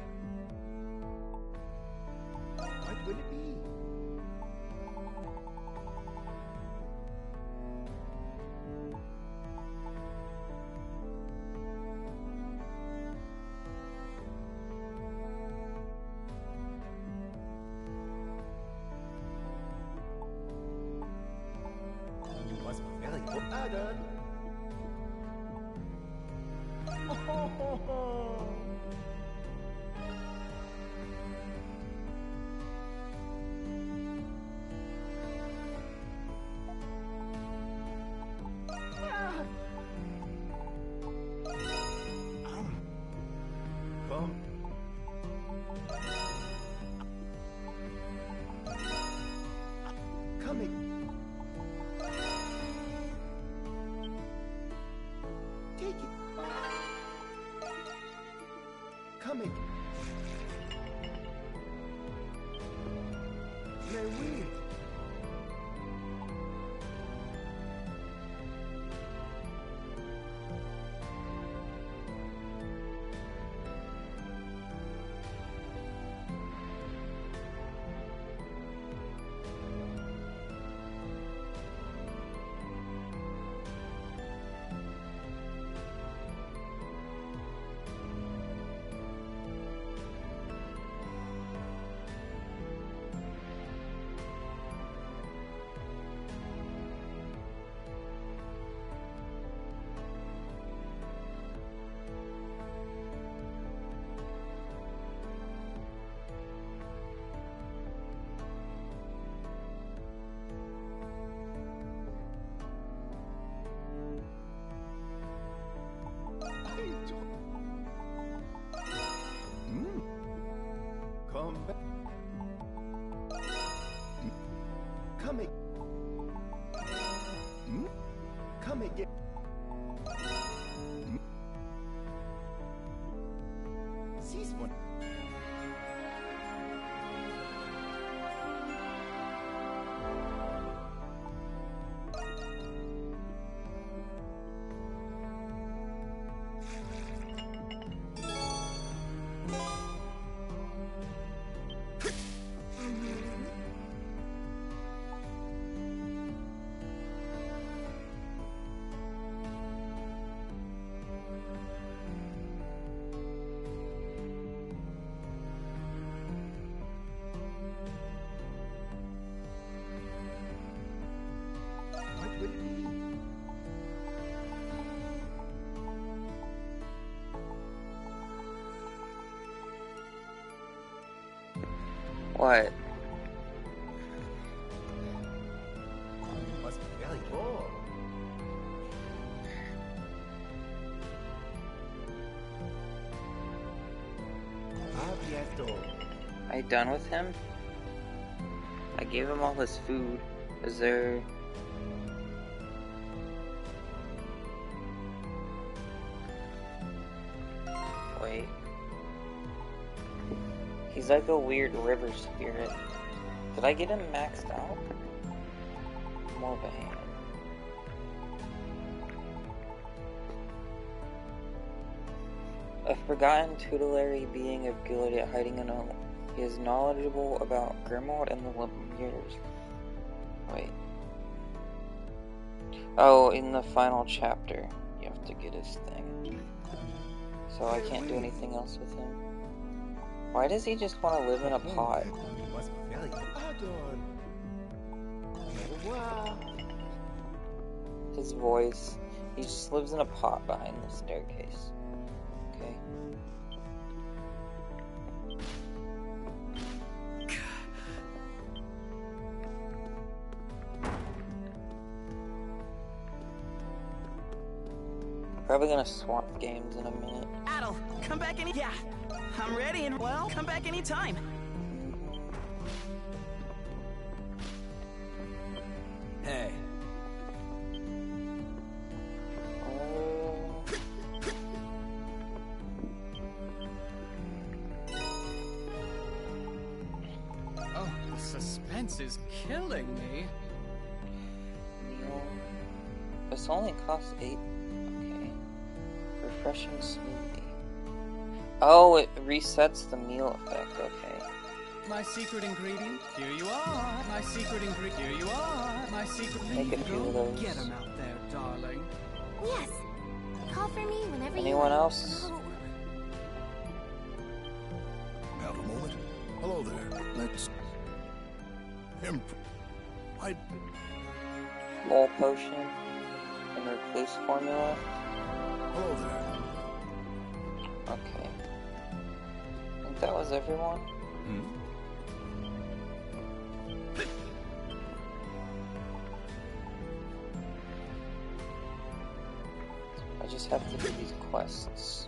What will it be? You must be very good. Adam. Oh, ho, ho, ho. Ah. Um. Come. Coming. Take it. Coming. Mais oui. Mm. Come back. Mm. Come again. Mm. Come again. Mm. Seize one. What will it be? What? You must be very bored. Ah, bientôt. Are you done with him? I gave him all his food. Is there... Wait. He's like a weird river spirit. Did I get him maxed out? More of a hand. A forgotten tutelary being of Gilead hiding in a... He is knowledgeable about Grimmauld and the Lemures. Wait. Oh, in the final chapter, you have to get his thing. So I can't do anything else with him. Why does he just want to live in a pot? His voice. He just lives in a pot behind the staircase. Okay. Probably gonna swap games in a minute. Adel, come back any- Yeah, I'm ready and well, come back anytime. Hey. Oh, the suspense is killing me. Meal. This only costs eight. Okay. Refreshing smoothie. Oh, it resets the meal effect, okay. My secret ingredient, here you are. My secret ingredient, here you are. My secret Make a few of those. Get him out there, darling. Yes. Call for me whenever you Anyone like. else? Have a moment. Hello there. Let's... Imp... I... Mole potion and recluse formula. Hello there. Okay. I think that was everyone. Hmm? I just have to do these quests.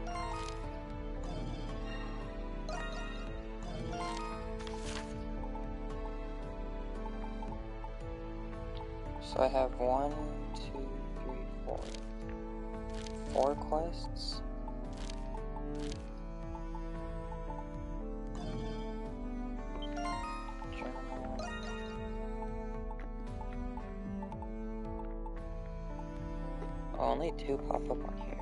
So I have one, two, three, four. Four quests. Journal. Oh, only two pop up on here.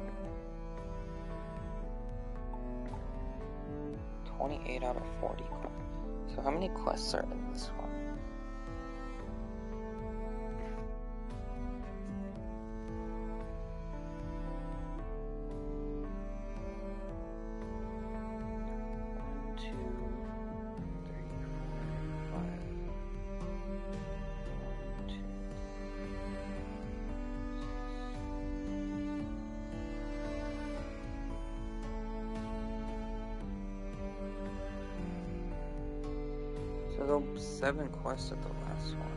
twenty-eight out of forty quests. So how many quests are in this one? So there were seven quests at the last one.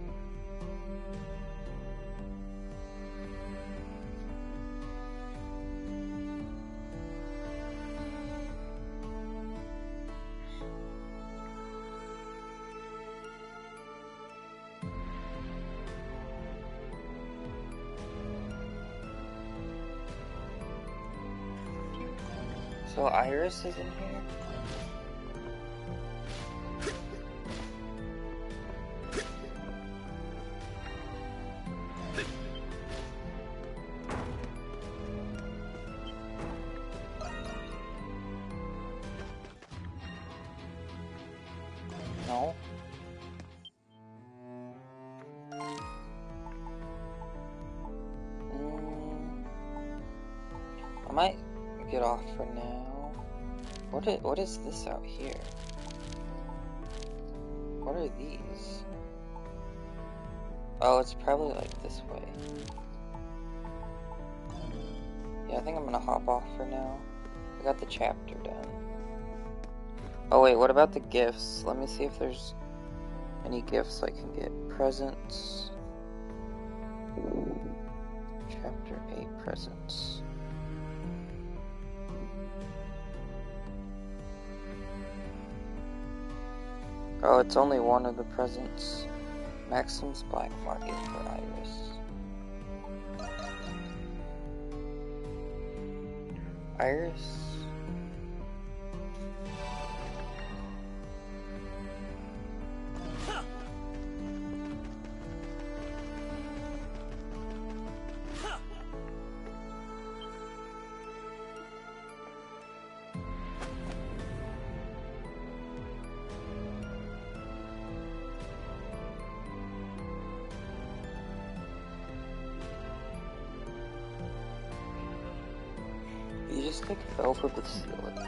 So Iris is in here? No. Mm, I might get off for now. What is, what is this out here? What are these? Oh, it's probably like this way. Yeah, I think I'm gonna hop off for now. I got the chapter done. Oh wait, what about the gifts? Let me see if there's any gifts I can get. Presents. Chapter eight presents. Oh, it's only one of the presents. Maxim's Black Market for Iris. Iris? You just take velvet with seal it.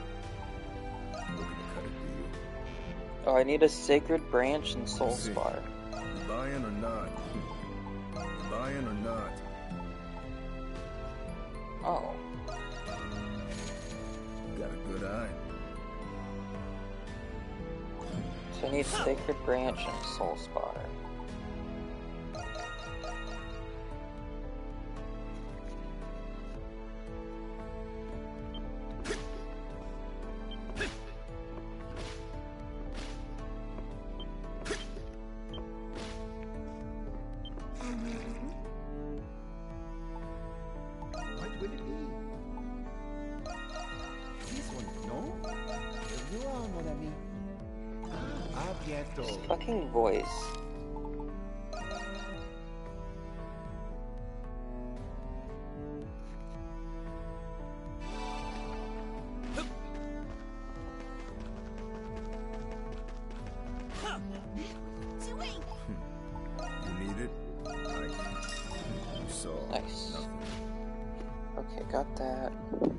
Oh, I need a sacred branch and soul spar. You buying or not? You buying or not? Oh. You got a good eye. So I need sacred branch and soul spar. What will it be? This one, no? Here you are, mon ami. Ah, bientôt. Fucking voice. moving! You need it? Like, you saw Nice. nothing. Okay, got that.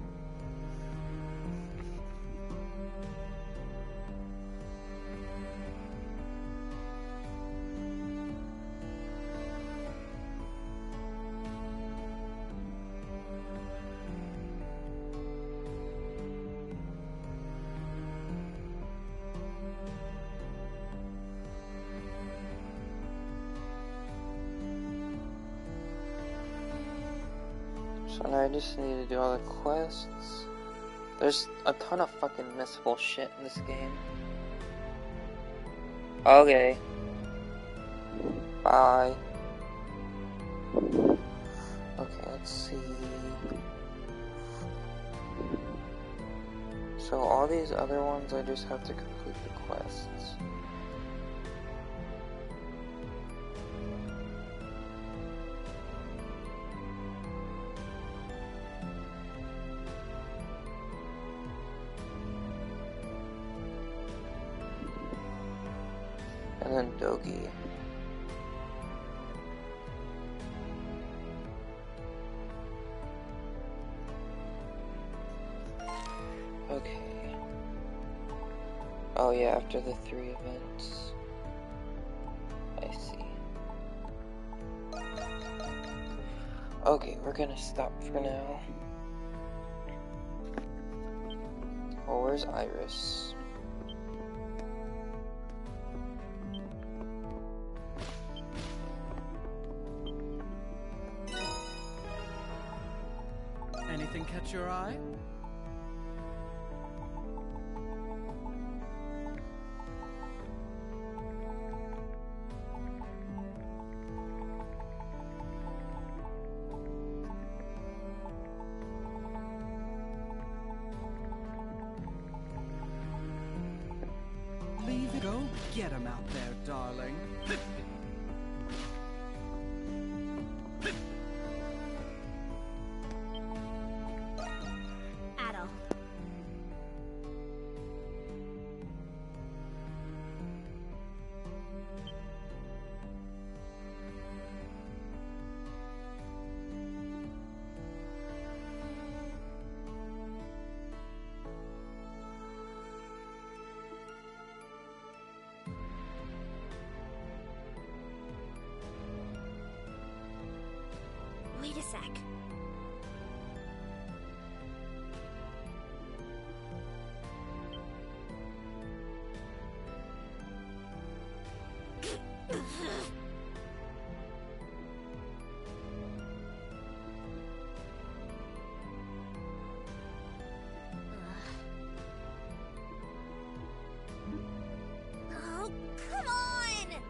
So now I just need to do all the quests. There's a ton of fucking missable shit in this game. Okay. Bye. Okay, let's see. So all these other ones I just have to complete the quests. And then Dogi. Okay. Oh yeah, after the three events. I see. Okay, we're gonna stop for now. Oh, where's Iris? Anything catch your eye? Leave it. Go get him out there, darling. Adel. Wait a sec. Oh, come on!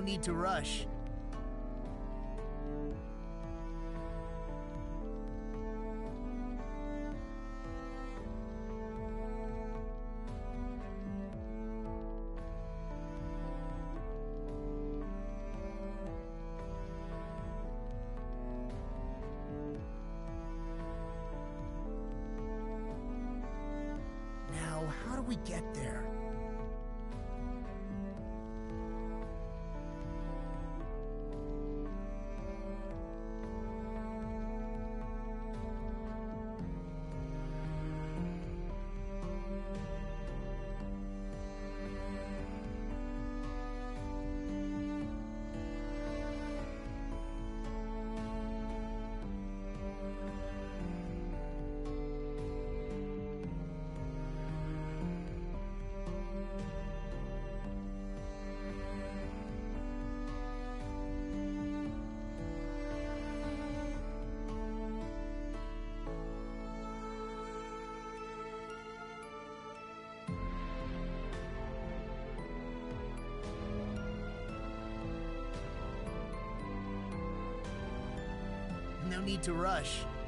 No need to rush. Now, how do we get there? No need to rush.